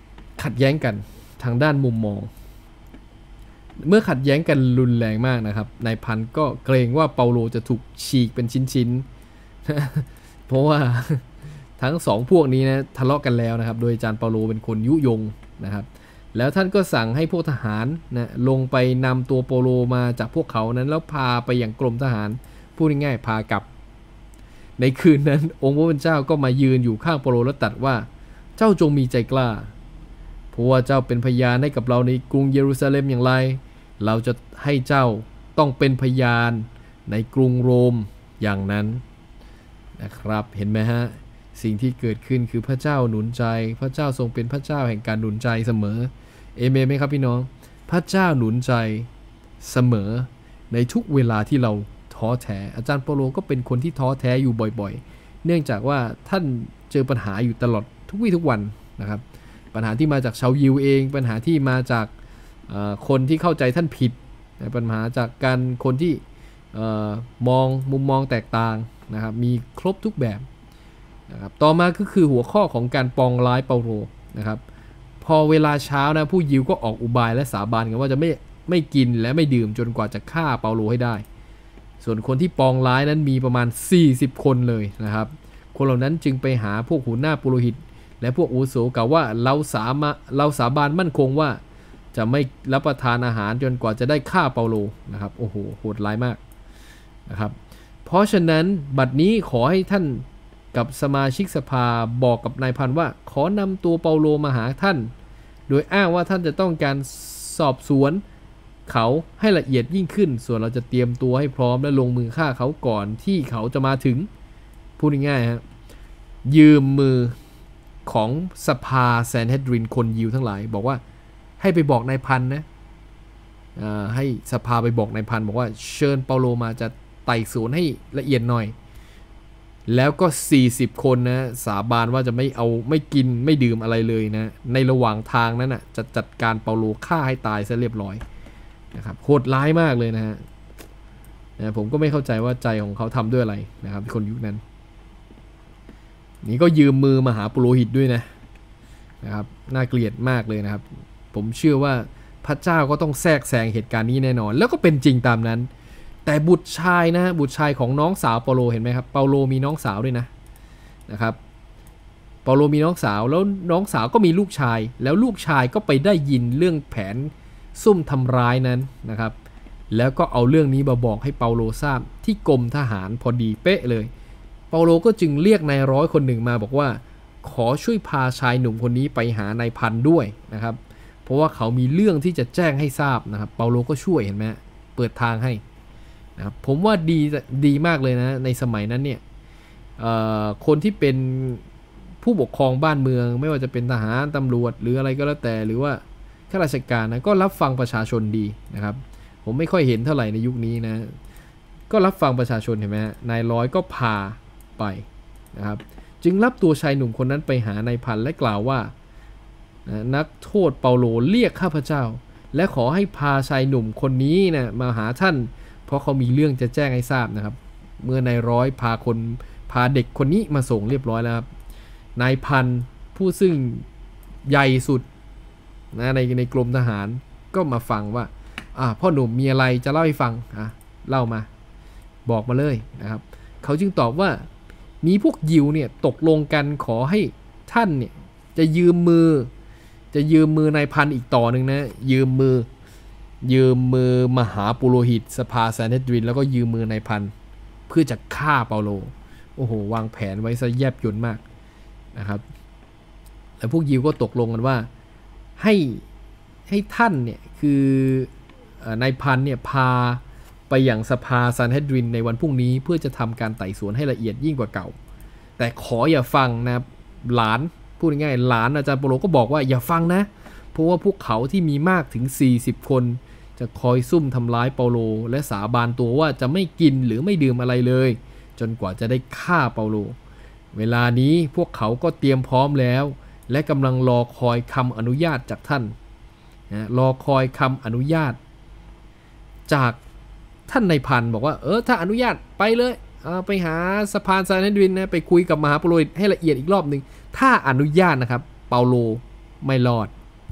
ขัดแย้งกันทางด้านมุมมองเมื่อขัดแย้งกันรุนแรงมากนะครับนายพันก็เกรงว่าเปาโลจะถูกฉีกเป็นชิ้นๆ เพราะว่าทั้งสองพวกนี้นะทะเลาะกันแล้วนะครับโดยอาจารย์เปาโลเป็นคนยุยงนะครับแล้วท่านก็สั่งให้พวกทหารนะลงไปนำตัวเปาโลมาจากพวกเขานั้นแล้วพาไปอย่างกรมทหารพูดง่ายๆพากลับในคืนนั้นองค์พระผู้เป็นเจ้าก็มายืนอยู่ข้างเปาโลและตรัสว่าเจ้าจงมีใจกล้าเพราะว่าเจ้าเป็นพยานให้กับเราในกรุงเยรูซาเล็มอย่างไรเราจะให้เจ้าต้องเป็นพยานในกรุงโรมอย่างนั้นนะครับเห็นไหมฮะสิ่งที่เกิดขึ้นคือพระเจ้าหนุนใจพระเจ้าทรงเป็นพระเจ้าแห่งการหนุนใจเสมอเอเมนไหมครับพี่น้องพระเจ้าหนุนใจเสมอในทุกเวลาที่เราท้อแท้อาจารย์เปาโลก็เป็นคนที่ท้อแท้อยู่บ่อยๆเนื่องจากว่าท่านเจอปัญหาอยู่ตลอดทุกวี่ทุกวันนะครับปัญหาที่มาจากชาวยิวเองปัญหาที่มาจากคนที่เข้าใจท่านผิดปัญหาจากการคนที่มองมุมมองแตกต่างนะครับมีครบทุกแบบนะครับต่อมาก็คือหัวข้อของการปองร้ายเปาโลนะครับพอเวลาเช้านะผู้ยิวก็ออกอุบายและสาบานกันว่าจะไม่กินและไม่ดื่มจนกว่าจะฆ่าเปาโลให้ได้ส่วนคนที่ปองร้ายนั้นมีประมาณ40คนเลยนะครับคนเหล่านั้นจึงไปหาพวกหัวหน้าปุโรหิตและพวกอาวุโสกล่าวว่าเราสาบานมั่นคงว่าจะไม่รับประทานอาหารจนกว่าจะได้ฆ่าเปาโลนะครับโอ้โหโหดร้ายมากนะครับเพราะฉะนั้นบัดนี้ขอให้ท่านกับสมาชิกสภาบอกกับนายพันว่าขอนำตัวเปาโลมาหาท่านโดยอ้างว่าท่านจะต้องการสอบสวนเขาให้ละเอียดยิ่งขึ้นส่วนเราจะเตรียมตัวให้พร้อมและลงมือฆ่าเขาก่อนที่เขาจะมาถึงพูดง่ายๆฮะยืมมือของสภาแซนเฮดรินคนยิวทั้งหลายบอกว่าให้ไปบอกนายพันนะให้สภาไปบอกนายพันบอกว่าเชิญเปาโลมาจะไต่สวนให้ละเอียดหน่อยแล้วก็40คนนะสาบานว่าจะไม่กินไม่ดื่มอะไรเลยนะในระหว่างทางนั้นนะจะจัดการเปาโลฆ่าให้ตายซะเรียบร้อยนะครับโหดร้ายมากเลยนะฮะผมก็ไม่เข้าใจว่าใจของเขาทำด้วยอะไรนะครับคนยุคนั้นนี่ก็ยืมมือมหาปุโรหิตด้วยนะครับน่าเกลียดมากเลยนะครับผมเชื่อว่าพระเจ้าก็ต้องแทรกแซงเหตุการณ์นี้แน่นอนแล้วก็เป็นจริงตามนั้นแต่บุตรชายนะบุตรชายของน้องสาวเปาโลเห็นไหมครับเปาโลมีน้องสาวด้วยนะครับเปาโลมีน้องสาวแล้วน้องสาวก็มีลูกชายแล้วลูกชายก็ไปได้ยินเรื่องแผนซุ่มทำร้ายนั้นนะครับแล้วก็เอาเรื่องนี้มาบอกให้เปาโลทราบที่กรมทหารพอดีเป๊ะเลยเปาโลก็จึงเรียกนายร้อยคนหนึ่งมาบอกว่าขอช่วยพาชายหนุ่มคนนี้ไปหานายพันด้วยนะครับเพราะว่าเขามีเรื่องที่จะแจ้งให้ทราบนะครับเปาโลก็ช่วยเห็นไหมเปิดทางให้นะครับผมว่าดีมากเลยนะในสมัยนั้นเนี่ยคนที่เป็นผู้ปกครองบ้านเมืองไม่ว่าจะเป็นทหารตำรวจหรืออะไรก็แล้วแต่หรือว่าข้าราชการนะก็รับฟังประชาชนดีนะครับผมไม่ค่อยเห็นเท่าไหร่ในยุคนี้นะก็รับฟังประชาชนเห็นไหมนายร้อยก็พาไปนะครับจึงรับตัวชายหนุ่มคนนั้นไปหานายพันและกล่าวว่านักโทษเปาโลเรียกข้าพเจ้าและขอให้พาชายหนุ่มคนนี้นะมาหาท่านเพราะเขามีเรื่องจะแจ้งให้ทราบนะครับเมื่อนายร้อยพาเด็กคนนี้มาส่งเรียบร้อยแล้วครับนายพันผู้ซึ่งใหญ่สุดนะในกรมทหารก็มาฟังว่าพ่อหนุ่มมีอะไรจะเล่าให้ฟังเล่ามาบอกมาเลยนะครับเขาจึงตอบว่ามีพวกยิวเนี่ยตกลงกันขอให้ท่านเนี่ยจะยืมมือนายพันอีกต่อหนึ่งนะยืมมือมหาปุโรหิตสภาแซนเฮดรินแล้วก็ยืมมือนายพันเพื่อจะฆ่าเปาโลโอ้โหวางแผนไว้ซะแยบยลมากนะครับแล้วพวกยิวก็ตกลงกันว่าให้ท่านเนี่ยคือนายพันเนี่ยพาไปอย่างสภาแซนเฮดรินในวันพรุ่งนี้เพื่อจะทำการไต่สวนให้ละเอียดยิ่งกว่าเก่าแต่ขออย่าฟังนะหลานพูดง่ายๆหลานอาจารย์เปาโลก็บอกว่าอย่าฟังนะเพราะว่าพวกเขาที่มีมากถึง40คนจะคอยซุ่มทำร้ายเปาโลและสาบานตัวว่าจะไม่กินหรือไม่ดื่มอะไรเลยจนกว่าจะได้ฆ่าเปาโลเวลานี้พวกเขาก็เตรียมพร้อมแล้วและกำลังรอคอยคำอนุญาตจากท่านรอคอยคำอนุญาตจากท่านนายพันบอกว่าถ้าอนุญาตไปเลยไปหาสภาแซนเฮดรินนะไปคุยกับมหาปุโรหิตให้ละเอียดอีกรอบหนึ่งถ้าอนุญาตนะครับเปาโลไม่รอด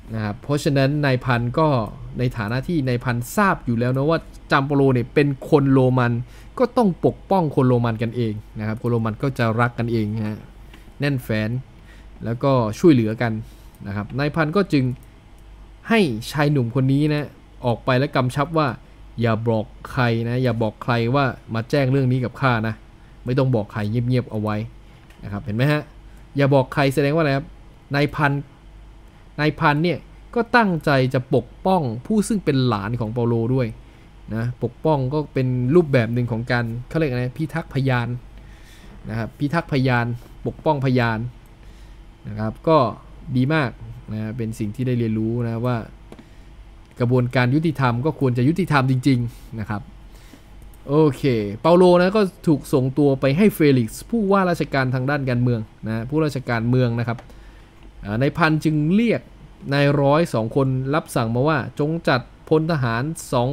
นะครับเพราะฉะนั้นนายพันก็ในฐานะที่นายพันทราบอยู่แล้วนะว่าจามโปโลเนี่ยเป็นคนโรมันก็ต้องปกป้องคนโรมันกันเองนะครับคนโรมันก็จะรักกันเองนะฮะแน่นแฟ้นแล้วก็ช่วยเหลือกันนะครับนายพันก็จึงให้ชายหนุ่มคนนี้นะออกไปและกำชับว่าอย่าบอกใครนะอย่าบอกใครว่ามาแจ้งเรื่องนี้กับข้านะไม่ต้องบอกใครเงียบๆเอาไว้นะครับเห็นไหมฮะอย่าบอกใครแสดงว่าอะไรครับนายพันเนี่ยก็ตั้งใจจะปกป้องผู้ซึ่งเป็นหลานของเปาโลด้วยนะปกป้องก็เป็นรูปแบบหนึ่งของการเขาเรียกอะไรพิทักษ์พยานนะครับพิทักษ์พยานปกป้องพยานนะครับก็ดีมากนะเป็นสิ่งที่ได้เรียนรู้นะว่ากระบวนการยุติธรรมก็ควรจะยุติธรรมจริงๆนะครับโอเคเปาโลนะก็ถูกส่งตัวไปให้เฟลิกซ์ผู้ว่าราชการทางด้านการเมืองนะผู้ราชการเมืองนะครับนายพันจึงเรียกนายร้อย2 คนรับสั่งมาว่าจงจัดพลทหาร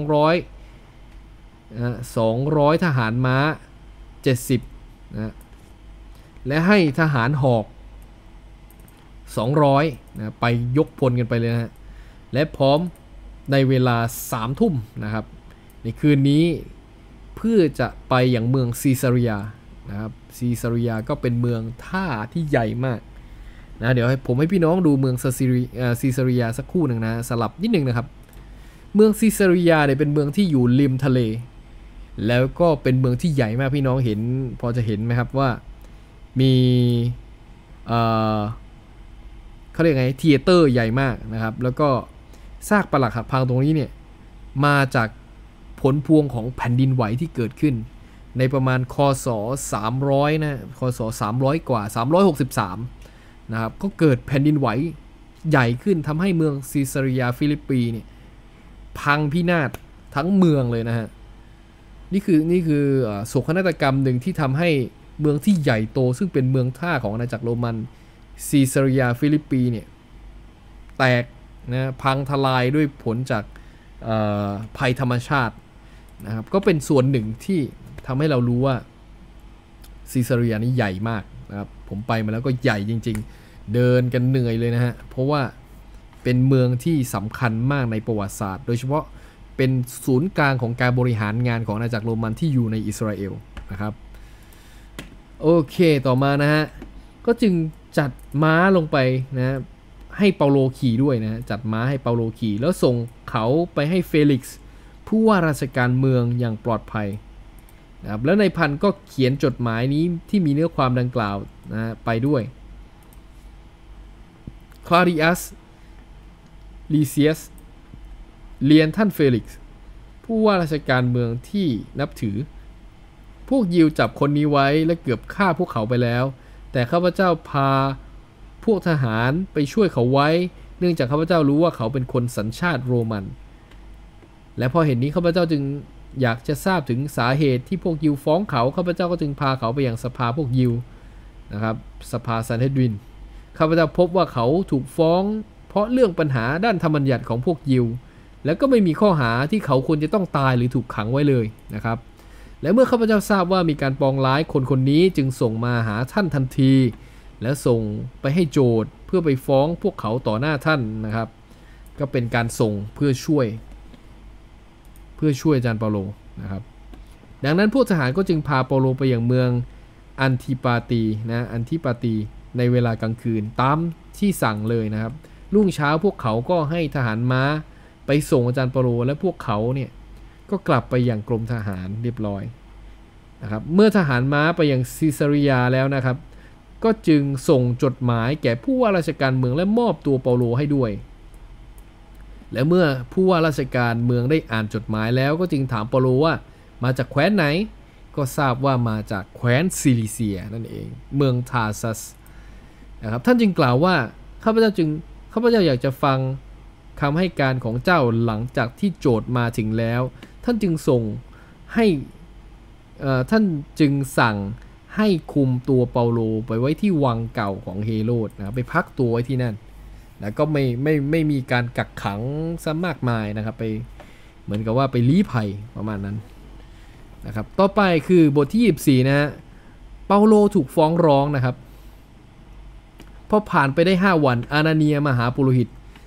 200ทหารม้า70นะและให้ทหารหอก200นะไปยกพลกันไปเลยนะและพร้อมในเวลา3 ทุ่มนะครับในคืนนี้เพื่อจะไปอย่างเมืองซีซาริยานะครับซีซาริยาก็เป็นเมืองท่าที่ใหญ่มากนะเดี๋ยวผมให้พี่น้องดูเมืองซีซาริยาสักครู่หนึ่งนะสลับนิดนึงนะครับเมืองซีซาริยาเนี่ยเป็นเมืองที่อยู่ริมทะเลแล้วก็เป็นเมืองที่ใหญ่มากพี่น้องเห็นพอจะเห็นไหมครับว่ามีเขาเรียกไงเธียเตอร์ใหญ่มากนะครับแล้วก็ซากปรักหักพังตรงนี้เนี่ยมาจากผลพวงของแผ่นดินไหวที่เกิดขึ้นในประมาณคศ300นะคศ300กว่า363นะครับก็เกิดแผ่นดินไหวใหญ่ขึ้นทำให้เมืองซีซาริยาฟิลิปปีเนี่ยพังพินาศทั้งเมืองเลยนะฮะนี่คือโศกนาฏกรรมหนึ่งที่ทำให้เมืองที่ใหญ่โตซึ่งเป็นเมืองท่าของอาณาจักรโรมันซีซาริยาฟิลิปปีเนี่ยแตกนะพังทลายด้วยผลจากภัยธรรมชาตินะครับก็เป็นส่วนหนึ่งที่ทำให้เรารู้ว่าซีซาริยานี่ใหญ่มากนะครับผมไปมาแล้วก็ใหญ่จริงๆเดินกันเหนื่อยเลยนะฮะเพราะว่าเป็นเมืองที่สำคัญมากในประวัติศาสตร์โดยเฉพาะเป็นศูนย์กลางของการบริหารงานของอาณาจักรโรมันที่อยู่ในอิสราเอลนะครับโอเคต่อมานะฮะก็จึงจัดม้าลงไปนะให้เปาโลขี่ด้วยนะจัดม้าให้เปาโลขี่แล้วส่งเขาไปให้เฟลิกซ์ผู้ว่าราชการเมืองอย่างปลอดภัยนะครับแล้วนายพันก็เขียนจดหมายนี้ที่มีเนื้อความดังกล่าวนะไปด้วยคลาดิอัสลีเซียสเรียนท่านเฟลิกซ์ผู้ว่าราชการเมืองที่นับถือพวกยิวจับคนนี้ไว้และเกือบฆ่าพวกเขาไปแล้วแต่ข้าพเจ้าพาพวกทหารไปช่วยเขาไว้เนื่องจากข้าพเจ้ารู้ว่าเขาเป็นคนสัญชาติโรมันและพอเห็นนี้ข้าพเจ้าจึงอยากจะทราบถึงสาเหตุที่พวกยิวฟ้องเขาข้าพเจ้าก็จึงพาเขาไปยังสภาพวกยิวนะครับสภาซันเฮดรินข้าพเจ้าพบว่าเขาถูกฟ้องเพราะเรื่องปัญหาด้านธรรมบัญญัติของพวกยิวแล้วก็ไม่มีข้อหาที่เขาควรจะต้องตายหรือถูกขังไว้เลยนะครับและเมื่อข้าพเจ้าทราบว่ามีการปองร้ายคนนี้จึงส่งมาหาท่านทันทีและส่งไปให้โจทย์เพื่อไปฟ้องพวกเขาต่อหน้าท่านนะครับก็เป็นการส่งเพื่อช่วยอาจารย์เปาโลนะครับดังนั้นพวกทหารก็จึงพาเปาโลไปยังเมืองอันทิปาตีในเวลากลางคืนตามที่สั่งเลยนะครับรุ่งเช้าพวกเขาก็ให้ทหารม้าไปส่งอาจารย์เปาโลและพวกเขาเนี่ยก็กลับไปยังกรมทหารเรียบร้อยนะครับเมื่อทหารม้าไปยังซิซาริยาแล้วนะครับก็จึงส่งจดหมายแก่ผู้ว่าราชการเมืองและมอบตัวเปาโลให้ด้วยและเมื่อผู้ว่าราชการเมืองได้อ่านจดหมายแล้วก็จึงถามเปาโลว่ามาจากแคว้นไหนก็ทราบว่ามาจากแคว้นซิลิเซียนั่นเองเมืองทาร์ซัสนะครับท่านจึงกล่าวว่าข้าพเจ้าอยากจะฟังคำให้การของเจ้าหลังจากที่โจทย์มาถึงแล้วท่านจึงสั่งให้คุมตัวเปาโลไปไว้ที่วังเก่าของเฮโรดนะไปพักตัวไว้ที่นั่นแล้วก็ไม่มีการกักขังซะมากมายนะครับไปเหมือนกับว่าไปลี้ภัยประมาณนั้นนะครับต่อไปคือบทที่24นะฮะเปาโลถูกฟ้องร้องนะครับพอผ่านไปได้5 วันอานาเนียมหาปุโรหิต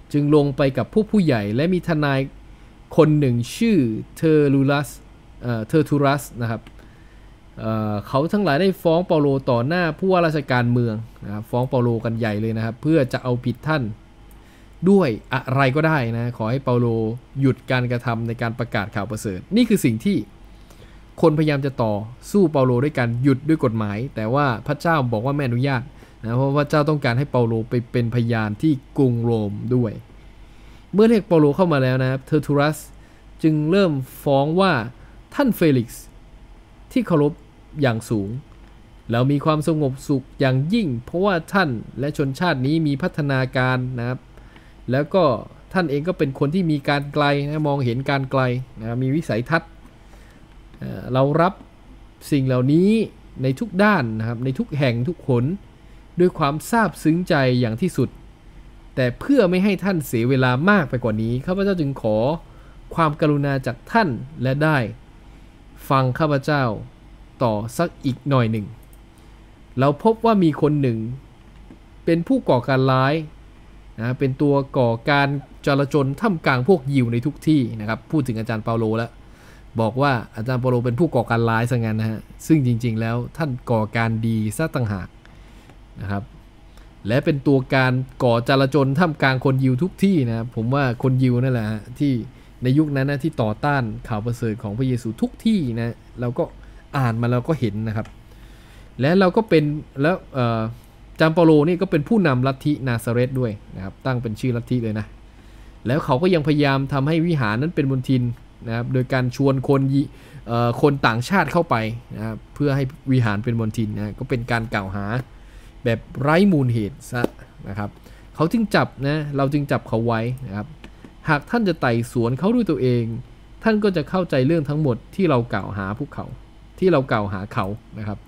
จึงลงไปกับผู้ใหญ่และมีทนายคนหนึ่งชื่อเทอร์ทูรัสนะครับเขาทั้งหลายได้ฟ้องเปาโลต่อหน้าผู้ว่าราชการเมืองนะครับฟ้องเปาโลกันใหญ่เลยนะครับเพื่อจะเอาผิดท่านด้วยอะไรก็ได้นะขอให้เปาโลหยุดการกระทำในการประกาศข่าวประเสริฐนี่คือสิ่งที่คนพยายามจะต่อสู้เปาโลด้วยการหยุดด้วยกฎหมายแต่ว่าพระเจ้าบอกว่าไม่อนุญาตนะเพราะพระเจ้าต้องการให้เปาโลไปเป็นพยานที่กรุงโรมด้วยเมื่อเรียกเปาโลเข้ามาแล้วนะครับเทอร์ทูรัสจึงเริ่มฟ้องว่าท่านเฟลิกซ์ที่เคารพอย่างสูงแล้วมีความสงบสุขอย่างยิ่งเพราะว่าท่านและชนชาตินี้มีพัฒนาการนะครับแล้วก็ท่านเองก็เป็นคนที่มีการไกลนะมองเห็นการไกลนะมีวิสัยทัศน์เรารับสิ่งเหล่านี้ในทุกด้านนะครับในทุกแห่งทุกหนด้วยความซาบซึ้งใจอย่างที่สุดแต่เพื่อไม่ให้ท่านเสียเวลามากไปกว่านี้ข้าพเจ้าจึงขอความกรุณาจากท่านและได้ฟังข้าพเจ้าต่อสักอีกหน่อยหนึ่งเราพบว่ามีคนหนึ่งเป็นผู้ก่อการร้ายนะเป็นตัวก่อการจลาจลท่ามกลางพวกยิวในทุกที่นะครับพูดถึงอาจารย์เปาโลแล้วบอกว่าอาจารย์เปาโลเป็นผู้ก่อการร้ายซะงั้นนะฮะซึ่งจริงๆแล้วท่านก่อการดีซะต่างหากนะครับและเป็นตัวการก่อจลาจลท่ามกลางคนยิวทุกที่นะครับผมว่าคนยิวนั่นแหละที่ในยุคนั้นนะที่ต่อต้านข่าวประเสริฐของพระเยซูทุกที่นะเราก็อ่านมาเราก็เห็นนะครับและเราก็เป็นแล้วอาจารย์เปาโลนี่ก็เป็นผู้นำลัทธินาซาเรตด้วยนะครับตั้งเป็นชื่อลัทธิเลยนะแล้วเขาก็ยังพยายามทำให้วิหารนั้นเป็นมณฑินนะครับโดยการชวนคนต่างชาติเข้าไปนะครับเพื่อให้วิหารเป็นมณฑินนะก็เป็นการกล่าวหาแบบไร้มูลเหตุซะนะครับเขาจึงจับนะเราจึงจับเขาไว้นะครับหากท่านจะไต่สวนเขาด้วยตัวเองท่านก็จะเข้าใจเรื่องทั้งหมดที่เรากล่าวหาพวกเขาที่เรากล่าวหาเขานะครับ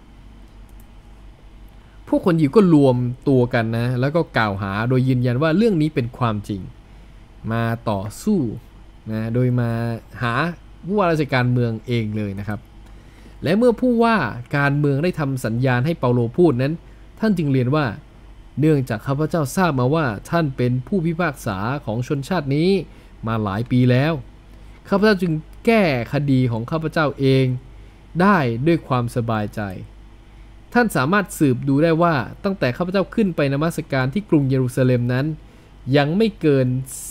พวกคนยิวก็รวมตัวกันนะแล้วก็กล่าวหาโดยยืนยันว่าเรื่องนี้เป็นความจริงมาต่อสู้นะโดยมาหาผู้ว่าราชการเมืองเองเลยนะครับและเมื่อผู้ว่าการเมืองได้ทำสัญญาณให้เปาโลพูดนั้นท่านจึงเรียนว่าเนื่องจากข้าพเจ้าทราบมาว่าท่านเป็นผู้พิพากษาของชนชาตินี้มาหลายปีแล้วข้าพเจ้าจึงแก้คดีของข้าพเจ้าเองได้ด้วยความสบายใจท่านสามารถสืบดูได้ว่าตั้งแต่ข้าพเจ้าขึ้นไปนมัสการที่กรุงเยรูซาเล็มนั้นยังไม่เกิน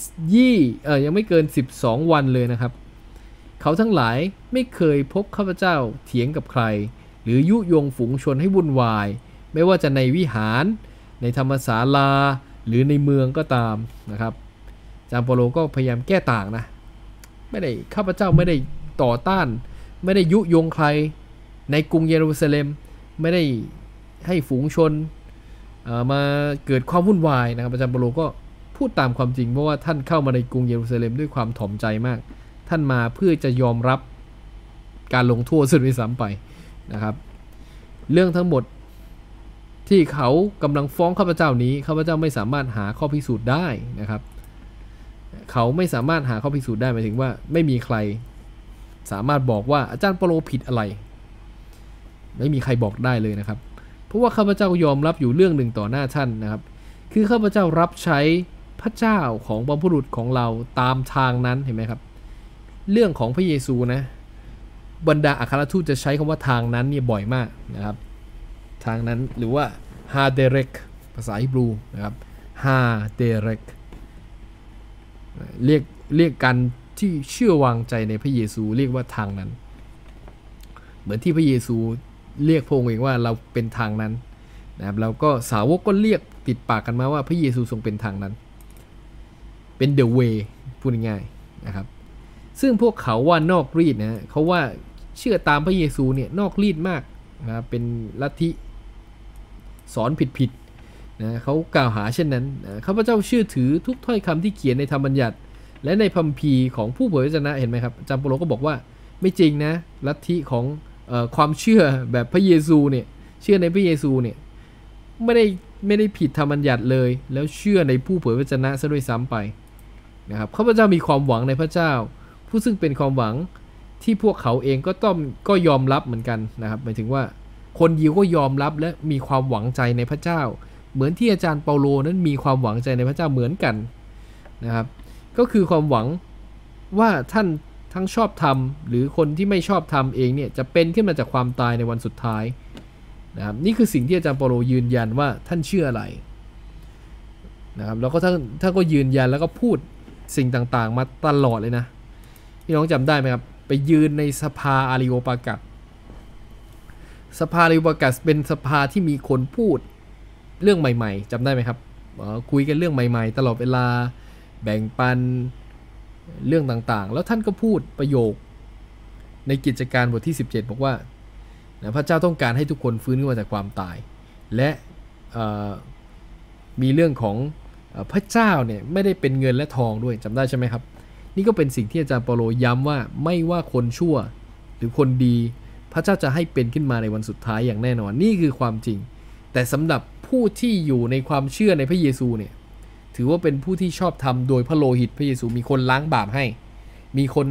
12 วันเลยนะครับเขาทั้งหลายไม่เคยพบข้าพเจ้าเถียงกับใครหรือยุยงฝูงชนให้วุ่นวายไม่ว่าจะในวิหารในธรรมศาลาหรือในเมืองก็ตามนะครับอาจารย์เปาโลก็พยายามแก้ต่างนะไม่ได้ข้าพเจ้าไม่ได้ต่อต้านไม่ได้ยุยงใครในกรุงเยรูซาเล็มไม่ได้ให้ฝูงชนมาเกิดความวุ่นวายนะครับอาจารย์เปาโลก็พูดตามความจริงเพราะว่าท่านเข้ามาในกรุงเยรูซาเล็มด้วยความถ่อมใจมากท่านมาเพื่อจะยอมรับการลงโทษสุดวิสัมไปนะครับเรื่องทั้งหมดที่เขากำลังฟ้องข้าพเจ้านี้ข้าพเจ้าไม่สามารถหาข้อพิสูจน์ได้นะครับเขาไม่สามารถหาข้อพิสูจน์ได้หมายถึงว่าไม่มีใครสามารถบอกว่าอาจารย์เปาโลผิดอะไรไม่มีใครบอกได้เลยนะครับเพราะว่าข้าพเจ้ายอมรับอยู่เรื่องหนึ่งต่อหน้าท่านนะครับคือข้าพเจ้ารับใช้พระเจ้าของบรรพบุรุษของเราตามทางนั้นเห็นไหมครับเรื่องของพระเยซูนะบรรดาอัครทูตจะใช้คำว่าทางนั้นเนี่ยบ่อยมากนะครับทางนั้นหรือว่าฮาเดเรกภาษาฮีบรูนะครับฮาเดเรกเรียกกันที่เชื่อวางใจในพระเยซูเรียกว่าทางนั้นเหมือนที่พระเยซูเรียกพระองค์เองว่าเราเป็นทางนั้นนะครับแล้วก็สาวกก็เรียกติดปากกันมาว่าพระเยซูทรงเป็นทางนั้นเป็น the way พูดง่ายๆนะครับซึ่งพวกเขาว่านอกรีดนะเขาว่าเชื่อตามพระเยซูเนี่ยนอกรีดมากนะเป็นลัทธิสอนผิดๆนะเขากล่าวหาเช่นนั้นข้าพเจ้าเชื่อถือทุกถ้อยคำที่เขียนในธรรมบัญญัติและในคัมภีร์ของผู้เผยพระวจนะเห็นไหมครับอาจารย์เปาโลก็บอกว่าไม่จริงนะลัทธิของความเชื่อแบบพระเยซูเนี่ยเชื่อในพระเยซูเนี่ยไม่ได้ผิดธรรมบัญญัติเลยแล้วเชื่อในผู้เผยพระวจนะซะด้วยซ้ำไปนะครับข้าพเจ้ามีความหวังในพระเจ้าผู้ซึ่งเป็นความหวังที่พวกเขาเองก็ยอมรับเหมือนกันนะครับหมายถึงว่าคนยิวก็ยอมรับและมีความหวังใจในพระเจ้าเหมือนที่อาจารย์เปาโลนั้นมีความหวังใจในพระเจ้าเหมือนกันนะครับก็คือความหวังว่าท่านทั้งชอบธรรมหรือคนที่ไม่ชอบธรรมเองเนี่ยจะเป็นขึ้นมาจากความตายในวันสุดท้ายนะครับนี่คือสิ่งที่อาจารย์เปาโลยืนยันว่าท่านเชื่ออะไรนะครับแล้วก็ท่านก็ยืนยันแล้วก็พูดสิ่งต่างๆมาตลอดเลยนะพี่น้องจำได้ไหมครับไปยืนในสภาอาริโอปากัสสภาอาริโอปากัสเป็นสภาที่มีคนพูดเรื่องใหม่ๆจำได้ไหมครับคุยกันเรื่องใหม่ๆตลอดเวลาแบ่งปันเรื่องต่างๆแล้วท่านก็พูดประโยคในกิจการบทที่17บอกว่าพระเจ้าต้องการให้ทุกคนฟื้นขึ้นมาจากความตายและมีเรื่องของพระเจ้าเนี่ยไม่ได้เป็นเงินและทองด้วยจำได้ใช่ไหมครับนี่ก็เป็นสิ่งที่อาจารย์เปาโลย้ำว่าไม่ว่าคนชั่วหรือคนดีพระเจ้าจะให้เป็นขึ้นมาในวันสุดท้ายอย่างแน่นอนนี่คือความจริงแต่สำหรับผู้ที่อยู่ในความเชื่อในพระเยซูเนี่ยถือว่าเป็นผู้ที่ชอบธรรมโดยพระโลหิตพระเยซูมีคนล้างบาปให้มีคน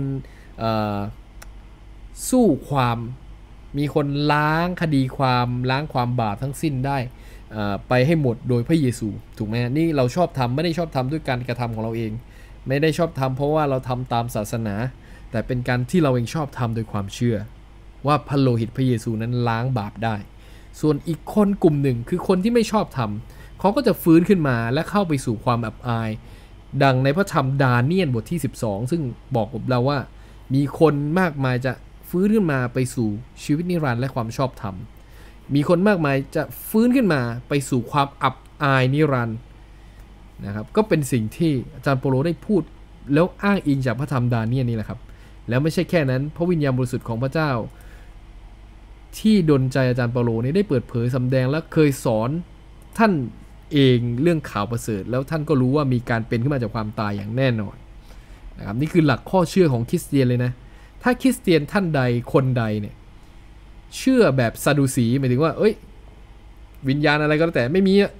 สู้ความมีคนล้างคดีความล้างความบาปทั้งสิ้นได้ไปให้หมดโดยพระเยซูถูกไหมนี่เราชอบทำไม่ได้ชอบทำด้วยการกระทำของเราเองไม่ได้ชอบทำเพราะว่าเราทำตามศาสนาแต่เป็นการที่เราเองชอบทำโดยความเชื่อว่าพระโลหิตพระเยซูนั้นล้างบาปได้ส่วนอีกคนกลุ่มหนึ่งคือคนที่ไม่ชอบทำเขาก็จะฟื้นขึ้นมาและเข้าไปสู่ความอับอายดังในพระธรรมดาเนียลบทที่12ซึ่งบอกกับเราว่ามีคนมากมายจะฟื้นขึ้นมาไปสู่ชีวิตนิรันดร์และความชอบธรรมมีคนมากมายจะฟื้นขึ้นมาไปสู่ความอับอายนิรันดร์นะครับก็เป็นสิ่งที่อาจารย์เปาโลได้พูดแล้วอ้างอิงจากพระธรรมดาเนียลนี่แหละครับแล้วไม่ใช่แค่นั้นพระวิญญาณบริสุทธิ์ของพระเจ้าที่ดลใจอาจารย์เปาโลนี่ได้เปิดเผยสำแดงและเคยสอนท่านเองเรื่องข่าวประเสริฐแล้วท่านก็รู้ว่ามีการเป็นขึ้นมาจากความตายอย่างแน่นอนนะครับนี่คือหลักข้อเชื่อของคริสเตียนเลยนะถ้าคริสเตียนท่านใดคนใดเนี่ยเชื่อแบบซาดูสีหมายถึงว่าเอ้ยวิญญาณอะไรก็แล้วแต่ไม่มีอ่ะ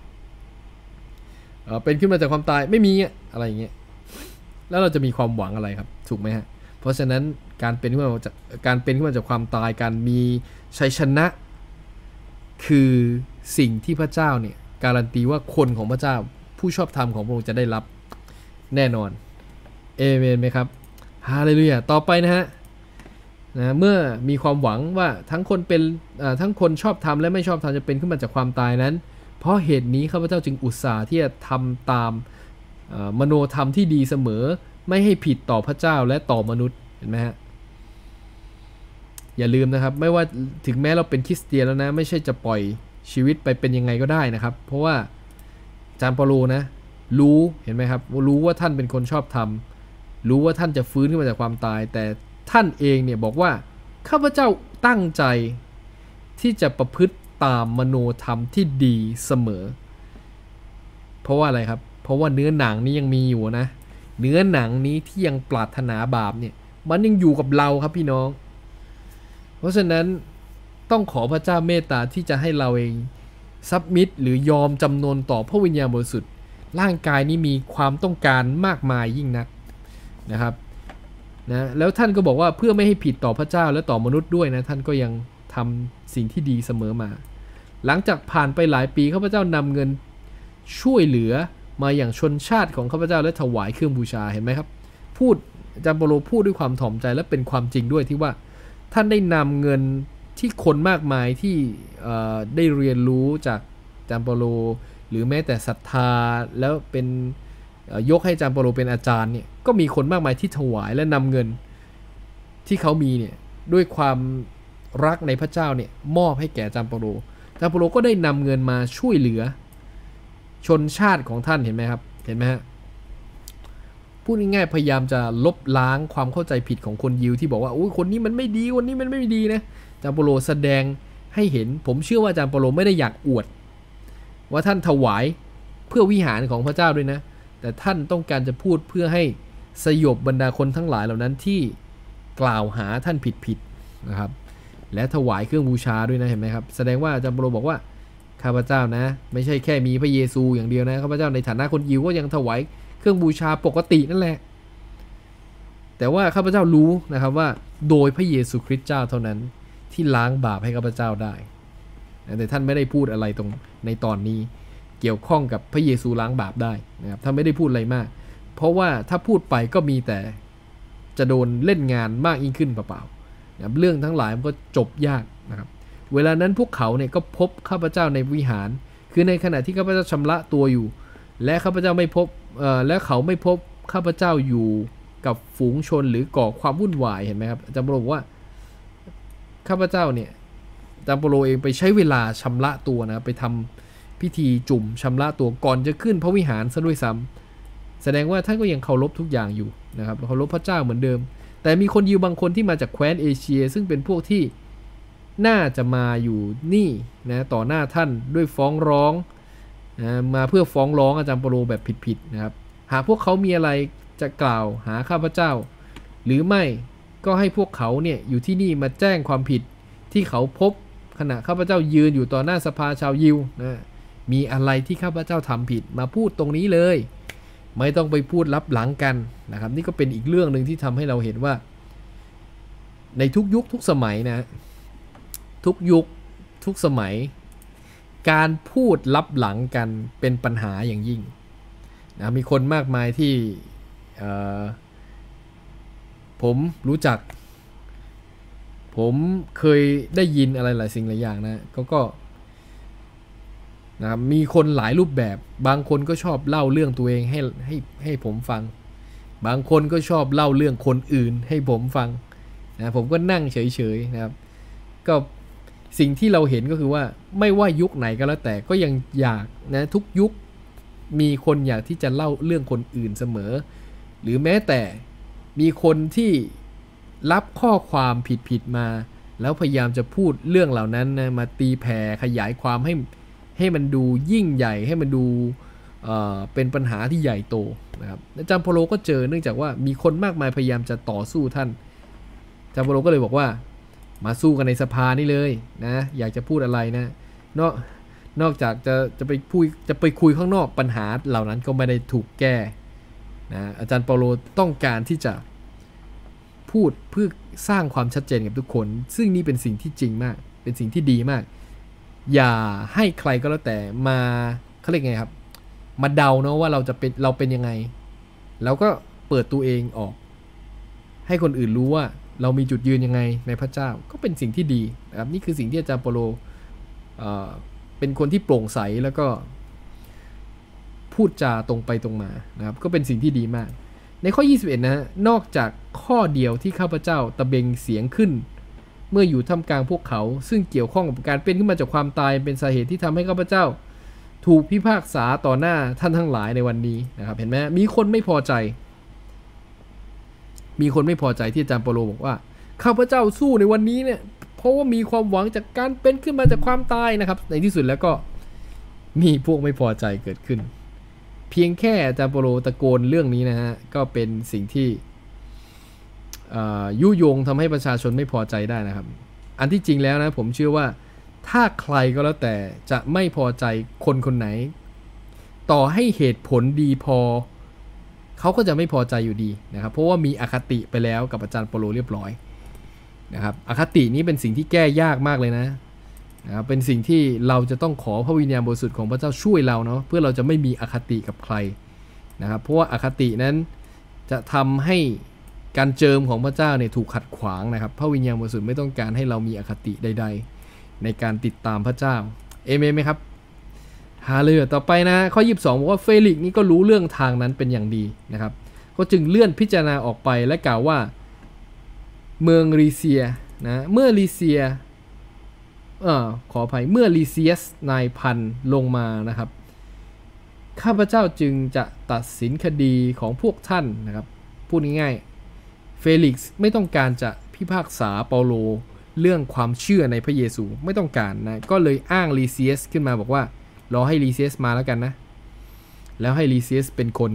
เป็นขึ้นมาจากความตายไม่มีอ่ะอะไรอย่างเงี้ยแล้วเราจะมีความหวังอะไรครับถูกไหมฮะเพราะฉะนั้นการเป็นขึ้นมาจากความตายการมีชัยชนะคือสิ่งที่พระเจ้าเนี่ยการันตีว่าคนของพระเจ้าผู้ชอบธรรมของพระองค์จะได้รับแน่นอนเอเมนไหมครับฮาเลลูยาต่อไปนะฮะเมื่อมีความหวังว่าทั้งคนชอบธรรมและไม่ชอบธรรมจะเป็นขึ้นมาจากความตายนั้นเพราะเหตุนี้ข้าพเจ้าจึงอุตส่าห์ที่จะทำตามมโนธรรมที่ดีเสมอไม่ให้ผิดต่อพระเจ้าและต่อมนุษย์เห็นไหมฮะอย่าลืมนะครับไม่ว่าถึงแม้เราเป็นคริสเตียนแล้วนะไม่ใช่จะปล่อยชีวิตไปเป็นยังไงก็ได้นะครับเพราะว่าอาจารย์เปาโลนะรู้เห็นไหมครับรู้ว่าท่านเป็นคนชอบธรรมรู้ว่าท่านจะฟื้นขึ้นมาจากความตายแต่ท่านเองเนี่ยบอกว่าข้าพเจ้าตั้งใจที่จะประพฤติตามมโนธรรมที่ดีเสมอเพราะว่าอะไรครับเพราะว่าเนื้อหนังนี้ยังมีอยู่นะเนื้อหนังนี้ที่ยังปรารถนาบาปเนี่ยมันยังอยู่กับเราครับพี่น้องเพราะฉะนั้นต้องขอพระเจ้าเมตตาที่จะให้เราเองซับมิตหรือยอมจำนนต่อพระวิญญาณบริสุทธิ์ร่างกายนี้มีความต้องการมากมายยิ่งนักนะครับนะแล้วท่านก็บอกว่าเพื่อไม่ให้ผิดต่อพระเจ้าและต่อมนุษย์ด้วยนะท่านก็ยังทำสิ่งที่ดีเสมอมาหลังจากผ่านไปหลายปีข้าพเจ้านำเงินช่วยเหลือมาอย่างชนชาติของข้าพเจ้าและถวายเครื่องบูชาเห็นไหมครับพูดอาจารย์เปาโลพูดด้วยความถ่อมใจและเป็นความจริงด้วยที่ว่าท่านได้นำเงินที่คนมากมายที่ได้เรียนรู้จากอาจารย์เปาโลหรือแม้แต่ศรัทธาแล้วเป็นยกให้อาจารย์เปาโลเป็นอาจารย์เนี่ยก็มีคนมากมายที่ถวายและนำเงินที่เขามีเนี่ยด้วยความรักในพระเจ้าเนี่ยมอบให้แก่อาจารย์เปาโลอาจารย์เปาโลก็ได้นำเงินมาช่วยเหลือชนชาติของท่านเห็นไหมครับเห็นไหมฮะพูดง่ายๆพยายามจะลบล้างความเข้าใจผิดของคนยิวที่บอกว่าโอ้ยคนนี้มันไม่ดีคนนี้มันไม่ดีนะอาจารย์เปาโลแสดงให้เห็นผมเชื่อว่าอาจารย์เปาโลไม่ได้อยากอวดว่าท่านถวายเพื่อวิหารของพระเจ้าด้วยนะแต่ท่านต้องการจะพูดเพื่อให้สยบบรรดาคนทั้งหลายเหล่านั้นที่กล่าวหาท่านผิดนะครับและถวายเครื่องบูชาด้วยนะเห็นไหมครับแสดงว่าอาจารย์เปาโลบอกว่าข้าพเจ้านะไม่ใช่แค่มีพระเยซูอย่างเดียวนะข้าพเจ้าในฐานะคนยิวก็ยังถวายเครื่องบูชาปกตินั่นแหละแต่ว่าข้าพเจ้ารู้นะครับว่าโดยพระเยซูคริสต์เจ้าเท่านั้นที่ล้างบาปให้ข้าพเจ้าได้แต่ท่านไม่ได้พูดอะไรตรงในตอนนี้เกี่ยวข้องกับพระเยซูล้างบาปได้นะครับท่านไม่ได้พูดอะไรมากเพราะว่าถ้าพูดไปก็มีแต่จะโดนเล่นงานมากยิ่งขึ้นเปล่าๆนะเรื่องทั้งหลายมันก็จบยากนะครับเวลานั้นพวกเขาเนี่ยก็พบข้าพเจ้าในวิหารคือในขณะที่ข้าพเจ้าชำระตัวอยู่และข้าพเจ้าไม่พบและเขาไม่พบข้าพเจ้าอยู่กับฝูงชนหรือก่อความวุ่นวายเห็นไหมครับอาจารย์โปโลบอกว่าข้าพเจ้าเนี่ยอาจารย์โปโลเองไปใช้เวลาชำระตัวนะไปทำพิธีจุ่มชำระตัวก่อนจะขึ้นพระวิหารซะด้วยซ้ำแสดงว่าท่านก็ยังเคารพทุกอย่างอยู่นะครับเคารพพระเจ้าเหมือนเดิมแต่มีคนยิวบางคนที่มาจากแคว้นเอเชียซึ่งเป็นพวกที่น่าจะมาอยู่นี่นะต่อหน้าท่านด้วยฟ้องร้องนะมาเพื่อฟ้องร้องอาจารย์โปโลแบบผิดๆนะครับหากพวกเขามีอะไรจะกล่าวหาข้าพเจ้าหรือไม่ก็ให้พวกเขาเนี่ยอยู่ที่นี่มาแจ้งความผิดที่เขาพบขณะข้าพเจ้ายืนอยู่ต่อหน้าสภาชาวยิวนะมีอะไรที่ข้าพเจ้าทำผิดมาพูดตรงนี้เลยไม่ต้องไปพูดลับหลังกันนะครับนี่ก็เป็นอีกเรื่องหนึ่งที่ทำให้เราเห็นว่าในทุกยุคทุกสมัยนะทุกยุคทุกสมัยการพูดลับหลังกันเป็นปัญหาอย่างยิ่งนะมีคนมากมายที่ผมรู้จักผมเคยได้ยินอะไรหลายสิ่งหลายอย่างนะก็นะครับมีคนหลายรูปแบบบางคนก็ชอบเล่าเรื่องตัวเองให้ผมฟังบางคนก็ชอบเล่าเรื่องคนอื่นให้ผมฟังนะผมก็นั่งเฉยๆนะครับก็สิ่งที่เราเห็นก็คือว่าไม่ว่ายุคไหนก็แล้วแต่ก็ยังอยากนะทุกยุคมีคนอยากที่จะเล่าเรื่องคนอื่นเสมอหรือแม้แต่มีคนที่รับข้อความผิดๆมาแล้วพยายามจะพูดเรื่องเหล่านั้นนะมาตีแผ่ขยายความให้มันดูยิ่งใหญ่ให้มันดูเป็นปัญหาที่ใหญ่โตนะครับอาจารย์โปโลก็เจอเนื่องจากว่ามีคนมากมายพยายามจะต่อสู้ท่านอาจารย์โปโลก็เลยบอกว่ามาสู้กันในสภานี่เลยนะอยากจะพูดอะไรนะนอกจากจะไปคุยข้างนอกปัญหาเหล่านั้นก็ไม่ได้ถูกแก้นะอาจารย์เปาโลต้องการที่จะพูดเพื่อสร้างความชัดเจนกับทุกคนซึ่งนี่เป็นสิ่งที่จริงมากเป็นสิ่งที่ดีมากอย่าให้ใครก็แล้วแต่มาเขาเรียกไงครับมาเดาเนาะว่าเราเป็นยังไงแล้วก็เปิดตัวเองออกให้คนอื่นรู้ว่าเรามีจุดยืนยังไงในพระเจ้าก็เป็นสิ่งที่ดีนะครับนี่คือสิ่งที่อาจารย์เปาโลเป็นคนที่โปร่งใสแล้วก็พูดจาตรงไปตรงมานะครับก็เป็นสิ่งที่ดีมากในข้อ21นะนอกจากข้อเดียวที่ข้าพเจ้าตะเบงเสียงขึ้นเมื่ออยู่ท่ามกลางพวกเขาซึ่งเกี่ยวข้องกับการเป็นขึ้นมาจากความตายเป็นสาเหตุที่ทำให้ข้าพเจ้าถูกพิพากษาต่อหน้าท่านทั้งหลายในวันนี้นะครับเห็นไหมมีคนไม่พอใจที่อาจารย์เปาโลบอกว่าข้าพเจ้าสู้ในวันนี้เนี่ยเพราะว่ามีความหวังจากการเป็นขึ้นมาจากความตายนะครับในที่สุดแล้วก็มีพวกไม่พอใจเกิดขึ้นเพียงแค่อาจารย์เปาโลตะโกนเรื่องนี้นะฮะก็เป็นสิ่งที่ยุยงทำให้ประชาชนไม่พอใจได้นะครับอันที่จริงแล้วนะผมเชื่อว่าถ้าใครก็แล้วแต่จะไม่พอใจคนไหนต่อให้เหตุผลดีพอเขาก็จะไม่พอใจอยู่ดีนะครับเพราะว่ามีอคติไปแล้วกับอาจารย์เปาโลเรียบร้อยนะครับอคตินี้เป็นสิ่งที่แก้ยากมากเลยนะครับเป็นสิ่งที่เราจะต้องขอพระวิญญาณบริสุทธิ์ของพระเจ้าช่วยเราเนาะเพื่อเราจะไม่มีอคติกับใครนะครับเพราะว่าอคตินั้นจะทำให้การเจิมของพระเจ้าเนี่ยถูกขัดขวางนะครับพระวิญญาณบริสุทธิ์ไม่ต้องการให้เรามีอคติใดๆในการติดตามพระเจ้าเอเมนไหมครับฮาเลลูยาต่อไปนะข้อ22บอกว่าเฟลิกซ์นี่ก็รู้เรื่องทางนั้นเป็นอย่างดีนะครับก็จึงเลื่อนพิจารณาออกไปและกล่าวว่าเมืองลีเซียนะเมื่อลีเซียขออภัยเมื่อลีเซียสนายพันลงมานะครับข้าพเจ้าจึงจะตัดสินคดีของพวกท่านนะครับพูดง่ายๆเฟลิกซ์ไม่ต้องการจะพิพากษาเปาโลเรื่องความเชื่อในพระเยซูไม่ต้องการนะก็เลยอ้างลีเซียสขึ้นมาบอกว่ารอให้ลีเซียสมาแล้วกันนะแล้วให้ลีเซียสเป็นคน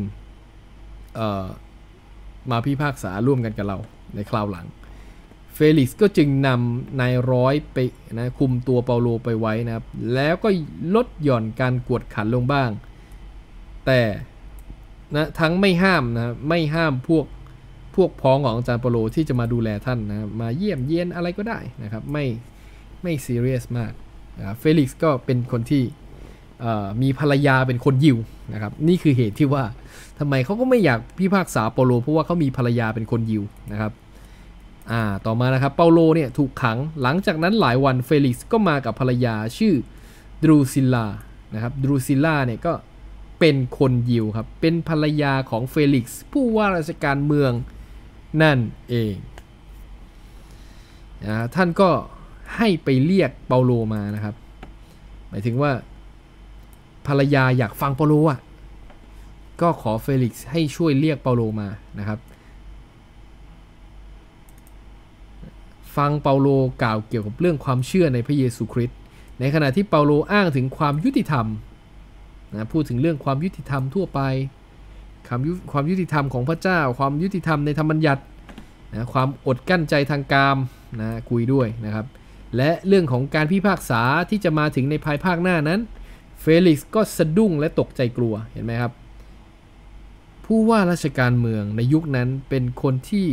มาพิพากษาร่วมกันกับเราในคราวหลังเฟลิกซ์ก็จึงนำนายร้อยไปนะคุมตัวเปาโลไปไว้นะครับแล้วก็ลดหย่อนการกวดขันลงบ้างแต่นะทั้งไม่ห้ามนะไม่ห้ามพวกพ้องของอาจารย์เปาโลที่จะมาดูแลท่านนะมาเยี่ยมเยียนอะไรก็ได้นะครับไม่ซีเรียสมากนะเฟลิกซ์ก็เป็นคนที่มีภรรยาเป็นคนยิวนะครับนี่คือเหตุที่ว่าทำไมเขาก็ไม่อยากพิพากษาเปาโลเพราะว่าเขามีภรรยาเป็นคนยิวนะครับต่อมานะครับเปาโลเนี่ยถูกขังหลังจากนั้นหลายวันเฟลิกซ์ก็มากับภรรยาชื่อดรูซิลลานะครับดรูซิลลาเนี่ยก็เป็นคนยิวครับเป็นภรรยาของเฟลิกซ์ผู้ว่าราชการเมืองนั่นเองท่านก็ให้ไปเรียกเปาโลมานะครับหมายถึงว่าภรรยาอยากฟังเปาโลก็ขอเฟลิกซ์ให้ช่วยเรียกเปาโลมานะครับฟังเปาโลกล่าวเกี่ยวกับเรื่องความเชื่อในพระเยซูคริสต์ในขณะที่เปาโลอ้างถึงความยุติธรรมพูดถึงเรื่องความยุติธรรมทั่วไปความยุติธรรมของพระเจ้าความยุติธรรมในธรรมบัญญัติความอดกั้นใจทางกามคุยด้วยนะครับและเรื่องของการพิพากษาที่จะมาถึงในภายภาคหน้านั้นเฟลิกซ์ก็สะดุ้งและตกใจกลัวเห็นไหมครับผู้ว่าราชการเมืองในยุคนั้นเป็นคนที่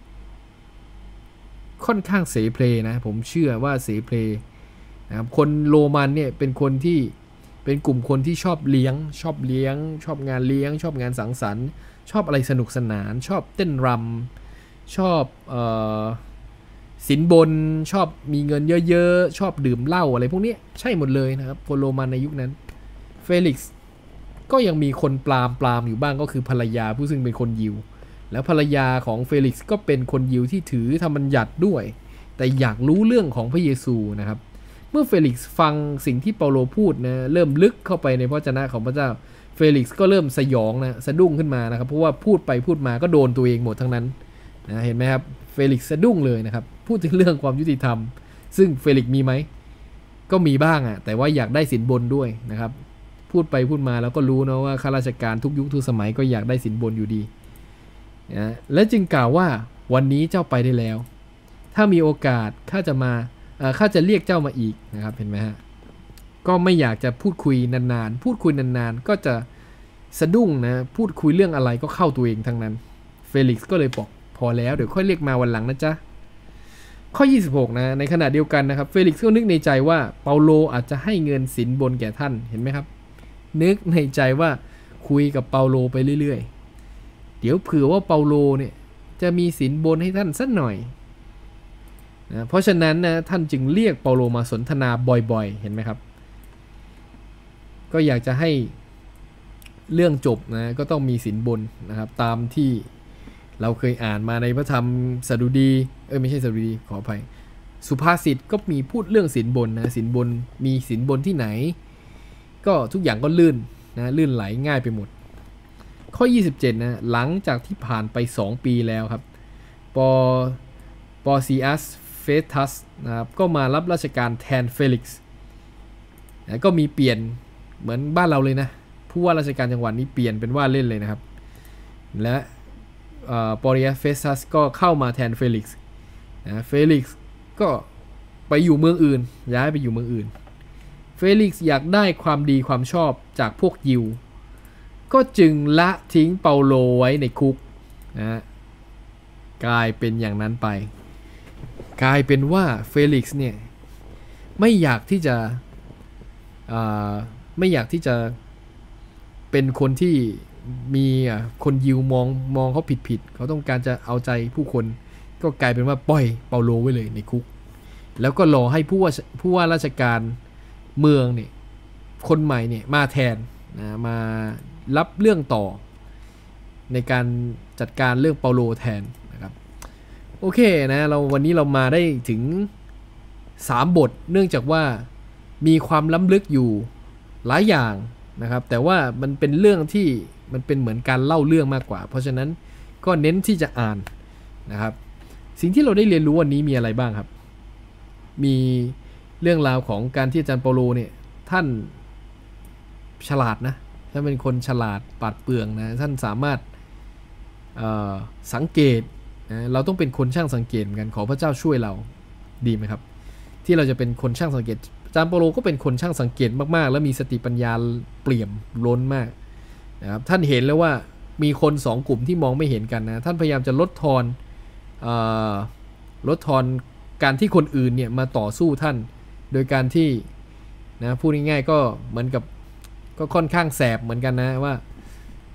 ค่อนข้างเสเพลนะผมเชื่อว่าเสเพลนะครับคนโรมันเนี่ยเป็นคนที่เป็นกลุ่มคนที่ชอบงานเลี้ยงชอบงานสังสรรค์ชอบอะไรสนุกสนานชอบเต้นรำชอบสินบนชอบมีเงินเยอะๆชอบดื่มเหล้าอะไรพวกนี้ใช่หมดเลยนะครับคนโรมันในยุคนั้นเฟลิกซ์ก็ยังมีคนปรามอยู่บ้างก็คือภรรยาผู้ซึ่งเป็นคนยิวแล้วภรรยาของเฟลิกซ์ก็เป็นคนยิวที่ถือธรรมบัญญัติด้วยแต่อยากรู้เรื่องของพระเยซูนะครับเมื่อเฟลิกซ์ฟังสิ่งที่เปาโลพูดนะเริ่มลึกเข้าไปในพระวจนะของพระเจ้าเฟลิกซ์ก็เริ่มสยองสะดุ้งขึ้นมานะครับเพราะว่าพูดไปพูดมาก็โดนตัวเองหมดทั้งนั้นเห็นไหมครับเฟลิกซ์สะดุ้งเลยนะครับพูดถึงเรื่องความยุติธรรมซึ่งเฟลิกซ์มีไหมก็มีบ้างแต่ว่าอยากได้สินบนด้วยนะครับพูดไปพูดมาแล้วก็รู้นะว่าข้าราชการทุกยุคทุกสมัยก็อยากได้สินบนอยู่ดีและจึงกล่าวว่าวันนี้เจ้าไปได้แล้วถ้ามีโอกาสข้าจะเรียกเจ้ามาอีกนะครับเห็นไหมฮะก็ไม่อยากจะพูดคุยนานๆก็จะสะดุ้งพูดคุยเรื่องอะไรก็เข้าตัวเองทั้งนั้นเฟลิกซ์ก็เลยบอกพอแล้วเดี๋ยวค่อยเรียกมาวันหลังนะจ๊ะข้อ26ในขณะเดียวกันนะครับเฟลิกซ์ก็นึกในใจว่าเปาโลอาจจะให้เงินสินบนแก่ท่านเห็นไหมครับนึกในใจว่าคุยกับเปาโลไปเรื่อยๆเดี๋ยวเผื่อว่าเปาโลเนี่ยจะมีสินบนให้ท่านสักหน่อยเพราะฉะนั้นท่านจึงเรียกเปาโลมาสนทนาบ่อยๆเห็นไหมครับก็อยากจะให้เรื่องจบก็ต้องมีสินบนนะครับตามที่เราเคยอ่านมาในพระธรรมสดุดีไม่ใช่สดุดีขออภัยสุภาษิตก็มีพูดเรื่องสินบนสินบนมีสินบนที่ไหนก็ทุกอย่างก็ลื่นไหลง่ายไปหมดข้อ27หลังจากที่ผ่านไป2ปีแล้วครับปอซีอัสเฟทัสนะครับก็มารับราชการแทนเฟลิกซ์ก็มีเปลี่ยนเหมือนบ้านเราเลยนะผู้ว่าราชการจังหวัดนี้เปลี่ยนเป็นว่าเล่นเลยนะครับและปอริอัสเฟทัสก็เข้ามาแทนเฟลิกซ์เฟลิกซ์ก็ไปอยู่เมืองอื่นย้ายไปอยู่เมืองอื่นเฟลิกซ์อยากได้ความดีความชอบจากพวกยิวก็จึงละทิ้งเปาโลไว้ในคุกกลายเป็นอย่างนั้นไปกลายเป็นว่าเฟลิกซ์เนี่ยไม่อยากที่จะเป็นคนที่มีคนยิวมองเขาผิดเขาต้องการจะเอาใจผู้คนก็กลายเป็นว่าปล่อยเปาโลไว้เลยในคุกแล้วก็รอให้ผู้ว่าราชการเมืองเนี่ยคนใหม่เนี่ยมาแทนมารับเรื่องต่อในการจัดการเรื่องเปาโลแทนนะครับโอเควันนี้เรามาได้ถึง3บทเนื่องจากว่ามีความล้ำลึกอยู่หลายอย่างนะครับแต่ว่ามันเป็นเรื่องที่มันเป็นเหมือนการเล่าเรื่องมากกว่าเพราะฉะนั้นก็เน้นที่จะอ่านนะครับสิ่งที่เราได้เรียนรู้วันนี้มีอะไรบ้างครับมีเรื่องราวของการที่อาจารย์เปาโลเนี่ยท่านฉลาดนะท่านเป็นคนฉลาดปราดเปรื่องท่านสามารถสังเกตเราต้องเป็นคนช่างสังเกตเหมือนกันขอพระเจ้าช่วยเราดีไหมครับที่เราจะเป็นคนช่างสังเกตอาจารย์เปาโลก็เป็นคนช่างสังเกตมากๆและมีสติปัญญาเปี่ยมล้นมากนะครับท่านเห็นแล้วว่ามีคน2กลุ่มที่มองไม่เห็นกันท่านพยายามจะลดทอนการที่คนอื่นเนี่ยมาต่อสู้ท่านโดยการที่พูดง่ายๆก็เหมือนกับก็ค่อนข้างแสบเหมือนกันว่า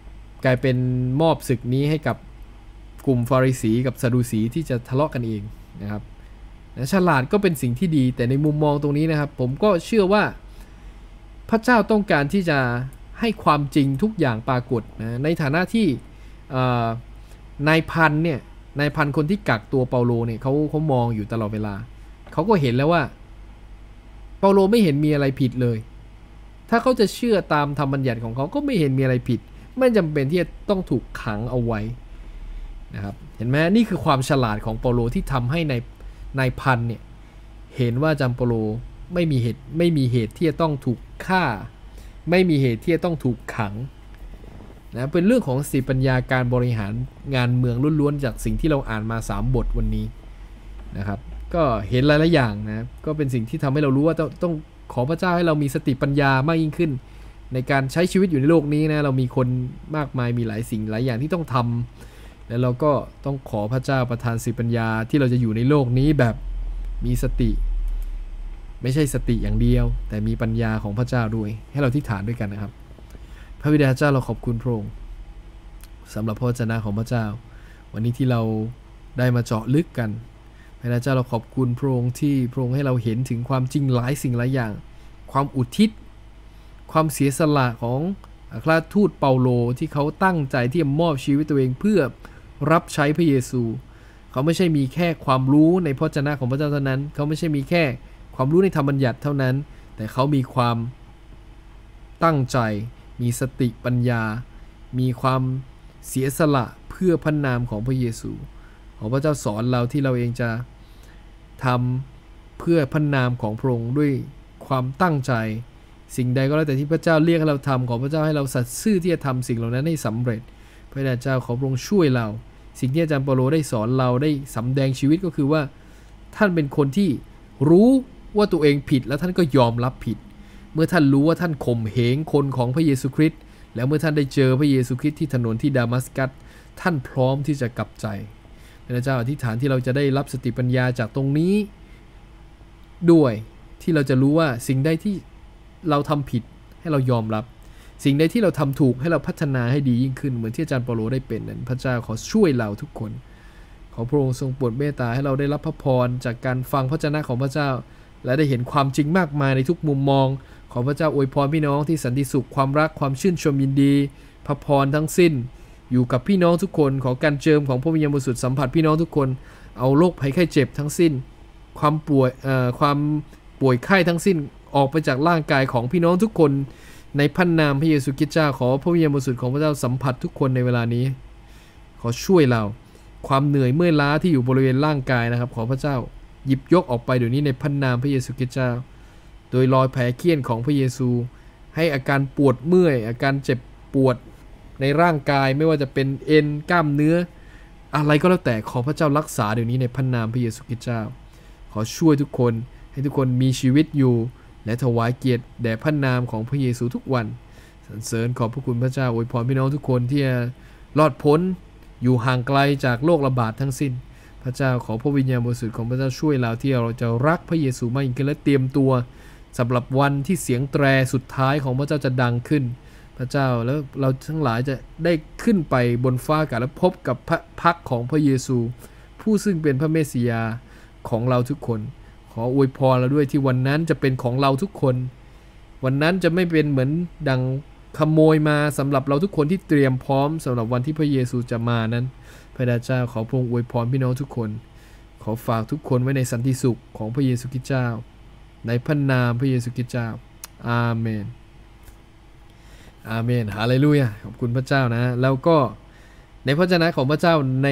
กลายเป็นมอบศึกนี้ให้กับกลุ่มฟาริสีกับซาดูสีที่จะทะเลาะกันเองนะครับฉลาดก็เป็นสิ่งที่ดีแต่ในมุมมองตรงนี้นะครับผมก็เชื่อว่าพระเจ้าต้องการที่จะให้ความจริงทุกอย่างปรากฏนะในฐานะที่นายพันเนี่ยนายพันคนที่กักตัวเปาโลเนี่ยเขามองอยู่ตลอดเวลาเขาก็เห็นแล้วว่าเปาโลไม่เห็นมีอะไรผิดเลยถ้าเขาจะเชื่อตามธรรมบัญญัติของเขาก็ไม่เห็นมีอะไรผิดไม่จำเป็นที่จะต้องถูกขังเอาไว้นะครับเห็นไหมนี่คือความฉลาดของเปาโลที่ทำให้นายพันเนี่ยเห็นว่าจำเปาโลไม่มีเหตุที่จะต้องถูกฆ่าไม่มีเหตุที่จะต้องถูกขังนะเป็นเรื่องของสติปัญญาการบริหารงานเมืองล้วนๆจากสิ่งที่เราอ่านมา3บทวันนี้นะครับก็เห็นหลายๆอย่างนะก็เป็นสิ่งที่ทำให้เรารู้ว่าต้องขอพระเจ้าให้เรามีสติปัญญามากยิ่งขึ้นในการใช้ชีวิตอยู่ในโลกนี้นะเรามีคนมากมายมีหลายสิ่งหลายอย่างที่ต้องทำแล้วเราก็ต้องขอพระเจ้าประทานสติปัญญาที่เราจะอยู่ในโลกนี้แบบมีสติไม่ใช่สติอย่างเดียวแต่มีปัญญาของพระเจ้าด้วยให้เราอธิษฐานด้วยกันนะครับพระบิดาเจ้าเราขอบคุณพระองค์สำหรับพระวจนะของพระเจ้าวันนี้ที่เราได้มาเจาะลึกกันพระบิดาเจ้าเราขอบคุณพระองค์ที่พระองค์ให้เราเห็นถึงความจริงหลายสิ่งหลายอย่างความอุทิศความเสียสละของอัครทูตเปาโลที่เขาตั้งใจที่จะมอบชีวิตตัวเองเพื่อรับใช้พระเยซูเขาไม่ใช่มีแค่ความรู้ในพระวจนะของพระเจ้าเท่านั้นเขาไม่ใช่มีแค่ความรู้ในธรรมบัญญัติเท่านั้นแต่เขามีความตั้งใจมีสติปัญญามีความเสียสละเพื่อพระนามของพระเยซูขอพระเจ้าสอนเราที่เราเองจะทำเพื่อพระนามของพระองค์ด้วยความตั้งใจสิ่งใดก็แล้วแต่ที่พระเจ้าเรียกให้เราทำขอพระเจ้าให้เราสัตย์ซื่อที่จะทำสิ่งเหล่านั้นให้สำเร็จพระเจ้าขอพระองค์ช่วยเราสิ่งที่อาจารย์เปาโลได้สอนเราได้สำแดงชีวิตก็คือว่าท่านเป็นคนที่รู้ว่าตัวเองผิดแล้วท่านก็ยอมรับผิดเมื่อท่านรู้ว่าท่านข่มเหงคนของพระเยซูคริสต์แล้วเมื่อท่านได้เจอพระเยซูคริสต์ที่ถนนที่ดามัสกัสท่านพร้อมที่จะกลับใจพระเจ้าอธิษฐานที่เราจะได้รับสติปัญญาจากตรงนี้ด้วยที่เราจะรู้ว่าสิ่งใดที่เราทำผิดให้เรายอมรับสิ่งใดที่เราทำถูกให้เราพัฒนาให้ดียิ่งขึ้นเหมือนที่อาจารย์เปาโลได้เป็นนั้นพระเจ้าขอช่วยเราทุกคนขอพระองค์ทรงโปรดเมตตาให้เราได้รับพระพรจากการฟังพระวจนะของพระเจ้าและได้เห็นความจริงมากมายในทุกมุมมองขอพระเจ้าอวยพรพี่น้องที่สันติสุขความรักความชื่นชมยินดีพระพรทั้งสิ้นอยู่กับพี่น้องทุกคนขอการเจิมของพระวิญญาณบริสุทธิ์สัมผัสพี่น้องทุกคนเอาโรคภัยไข้เจ็บทั้งสิ้นความป่วยไข้ทั้งสิ้นออกไปจากร่างกายของพี่น้องทุกคนในพระนามพระเยซูคริสต์เจ้าขอพระวิญญาณบริสุทธิ์ของพระเจ้าสัมผัสทุกคนในเวลานี้ขอช่วยเราความเหนื่อยเมื่อยล้าที่อยู่บริเวณร่างกายนะครับขอพระเจ้าหยิบยกออกไปเดี๋ยวนี้ในพระนามพระเยซูคริสต์เจ้าโดยรอยแผลเคี้ยนของพระเยซูให้อาการปวดเมื่อยอาการเจ็บปวดในร่างกายไม่ว่าจะเป็นเอ็นกล้ามเนื้ออะไรก็แล้วแต่ขอพระเจ้ารักษาเดี๋ยวนี้ในพระนามพระเยซูคริสต์เจ้าขอช่วยทุกคนให้ทุกคนมีชีวิตอยู่และถวายเกียรติแด่พระนามของพระเยซูทุกวันสรรเสริญขอบพระคุณพระเจ้าอวยพรพี่น้องทุกคนที่รอดพ้นอยู่ห่างไกลจากโรคระบาดทั้งสิ้นพระเจ้าขอพระวิญญาณบริสุทธิ์ของพระเจ้าช่วยเราที่เราจะรักพระเยซูมากยิ่งขึ้นและเตรียมตัวสำหรับวันที่เสียงแตรสุดท้ายของพระเจ้าจะดังขึ้นพระเจ้าแล้วเราทั้งหลายจะได้ขึ้นไปบนฟ้าอากาศและพบกับพระพักของพระเยซูผู้ซึ่งเป็นพระเมสสิยาของเราทุกคนขออวยพรเราด้วยที่วันนั้นจะเป็นของเราทุกคนวันนั้นจะไม่เป็นเหมือนดังขโมยมาสำหรับเราทุกคนที่เตรียมพร้อมสำหรับวันที่พระเยซูจะมานั้นพระเจ้าขอพระองค์อวยพรพี่น้องทุกคนขอฝากทุกคนไว้ในสันติสุขของพระเยซูคริสต์เจ้าในพระนามพระเยซูคริสต์เจ้าอาเมนอาเมนฮาเลลูยาขอบคุณพระเจ้านะแล้วก็ในพระวจนะของพระเจ้าใน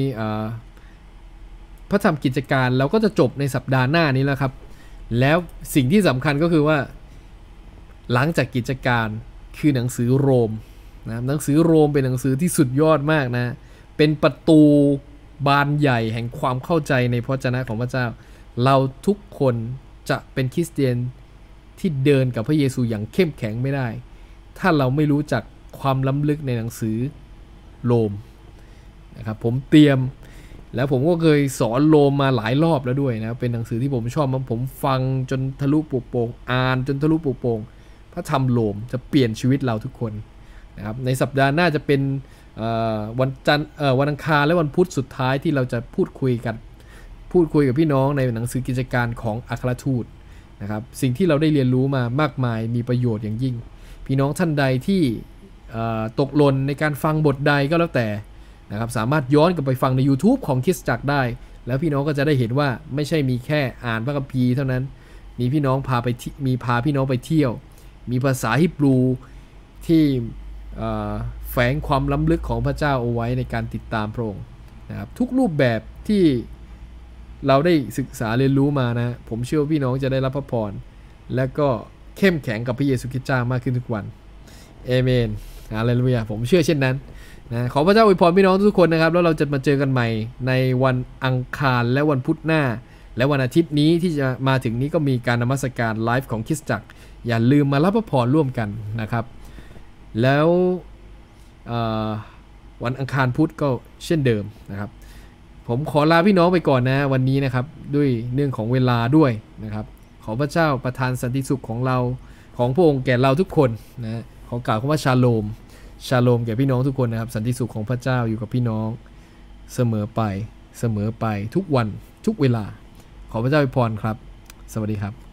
พระธรรมกิจการเราก็จะจบในสัปดาห์หน้านี้แล้วครับแล้วสิ่งที่สำคัญก็คือว่าหลังจากกิจการคือหนังสือโรมนะหนังสือโรมเป็นหนังสือที่สุดยอดมากนะเป็นประตูบานใหญ่แห่งความเข้าใจในพระวจนะของพระเจ้าเราทุกคนจะเป็นคริสเตียนที่เดินกับพระเยซูอย่างเข้มแข็งไม่ได้ถ้าเราไม่รู้จักความล้ำลึกในหนังสือโรมนะครับผมเตรียมแล้วผมก็เคยสอนโรมมาหลายรอบแล้วด้วยนะเป็นหนังสือที่ผมชอบผมฟังจนทะลุปุโป่งอ่านจนทะลุปุโป่งพระธรรมโรมจะเปลี่ยนชีวิตเราทุกคนนะครับในสัปดาห์หน้าจะเป็นวันจันทร์วันอังคารและวันพุธสุดท้ายที่เราจะพูดคุยกับพี่น้องในหนังสือกิจการของอัครทูตนะครับสิ่งที่เราได้เรียนรู้มามากมายมีประโยชน์อย่างยิ่งพี่น้องท่านใดที่ตกหล่นในการฟังบทใดก็แล้วแต่นะครับสามารถย้อนกลับไปฟังใน YouTube ของคริสตจักรได้แล้วพี่น้องก็จะได้เห็นว่าไม่ใช่มีแค่อ่านพระคัมภีร์เท่านั้นมีพี่น้องพาพี่น้องไปเที่ยวมีภาษาฮิบรูที่แฝงความล้ำลึกของพระเจ้าเอาไว้ในการติดตามพระองค์นะครับทุกรูปแบบที่เราได้ศึกษาเรียนรู้มานะผมเชื่อว่าพี่น้องจะได้รับพระพรและก็เข้มแข็งกับพระเยซูคริสต์เจ้ามากขึ้นทุกวันเอเมนฮาเลลูยาผมเชื่อเช่นนั้นนะขอพระเจ้าอวยพรพี่น้องทุกคนนะครับแล้วเราจะมาเจอกันใหม่ในวันอังคารและวันพุธหน้าและวันอาทิตย์นี้ที่จะมาถึงนี้ก็มีการนมัสการไลฟ์ของคริสตจักรอย่าลืมมารับพระพรร่วมกันนะครับแล้ววันอังคารพุธก็เช่นเดิมนะครับผมขอลาพี่น้องไปก่อนนะวันนี้นะครับด้วยเรื่องของเวลาด้วยนะครับขอพระเจ้าประทานสันติสุขของเราของพระองค์แก่เราทุกคนนะขอกล่าวคำว่าชาโลมแก่พี่น้องทุกคนนะครับสันติสุขของพระเจ้าอยู่กับพี่น้องเสมอไปทุกวันทุกเวลาขอพระเจ้าอวยพรครับสวัสดีครับ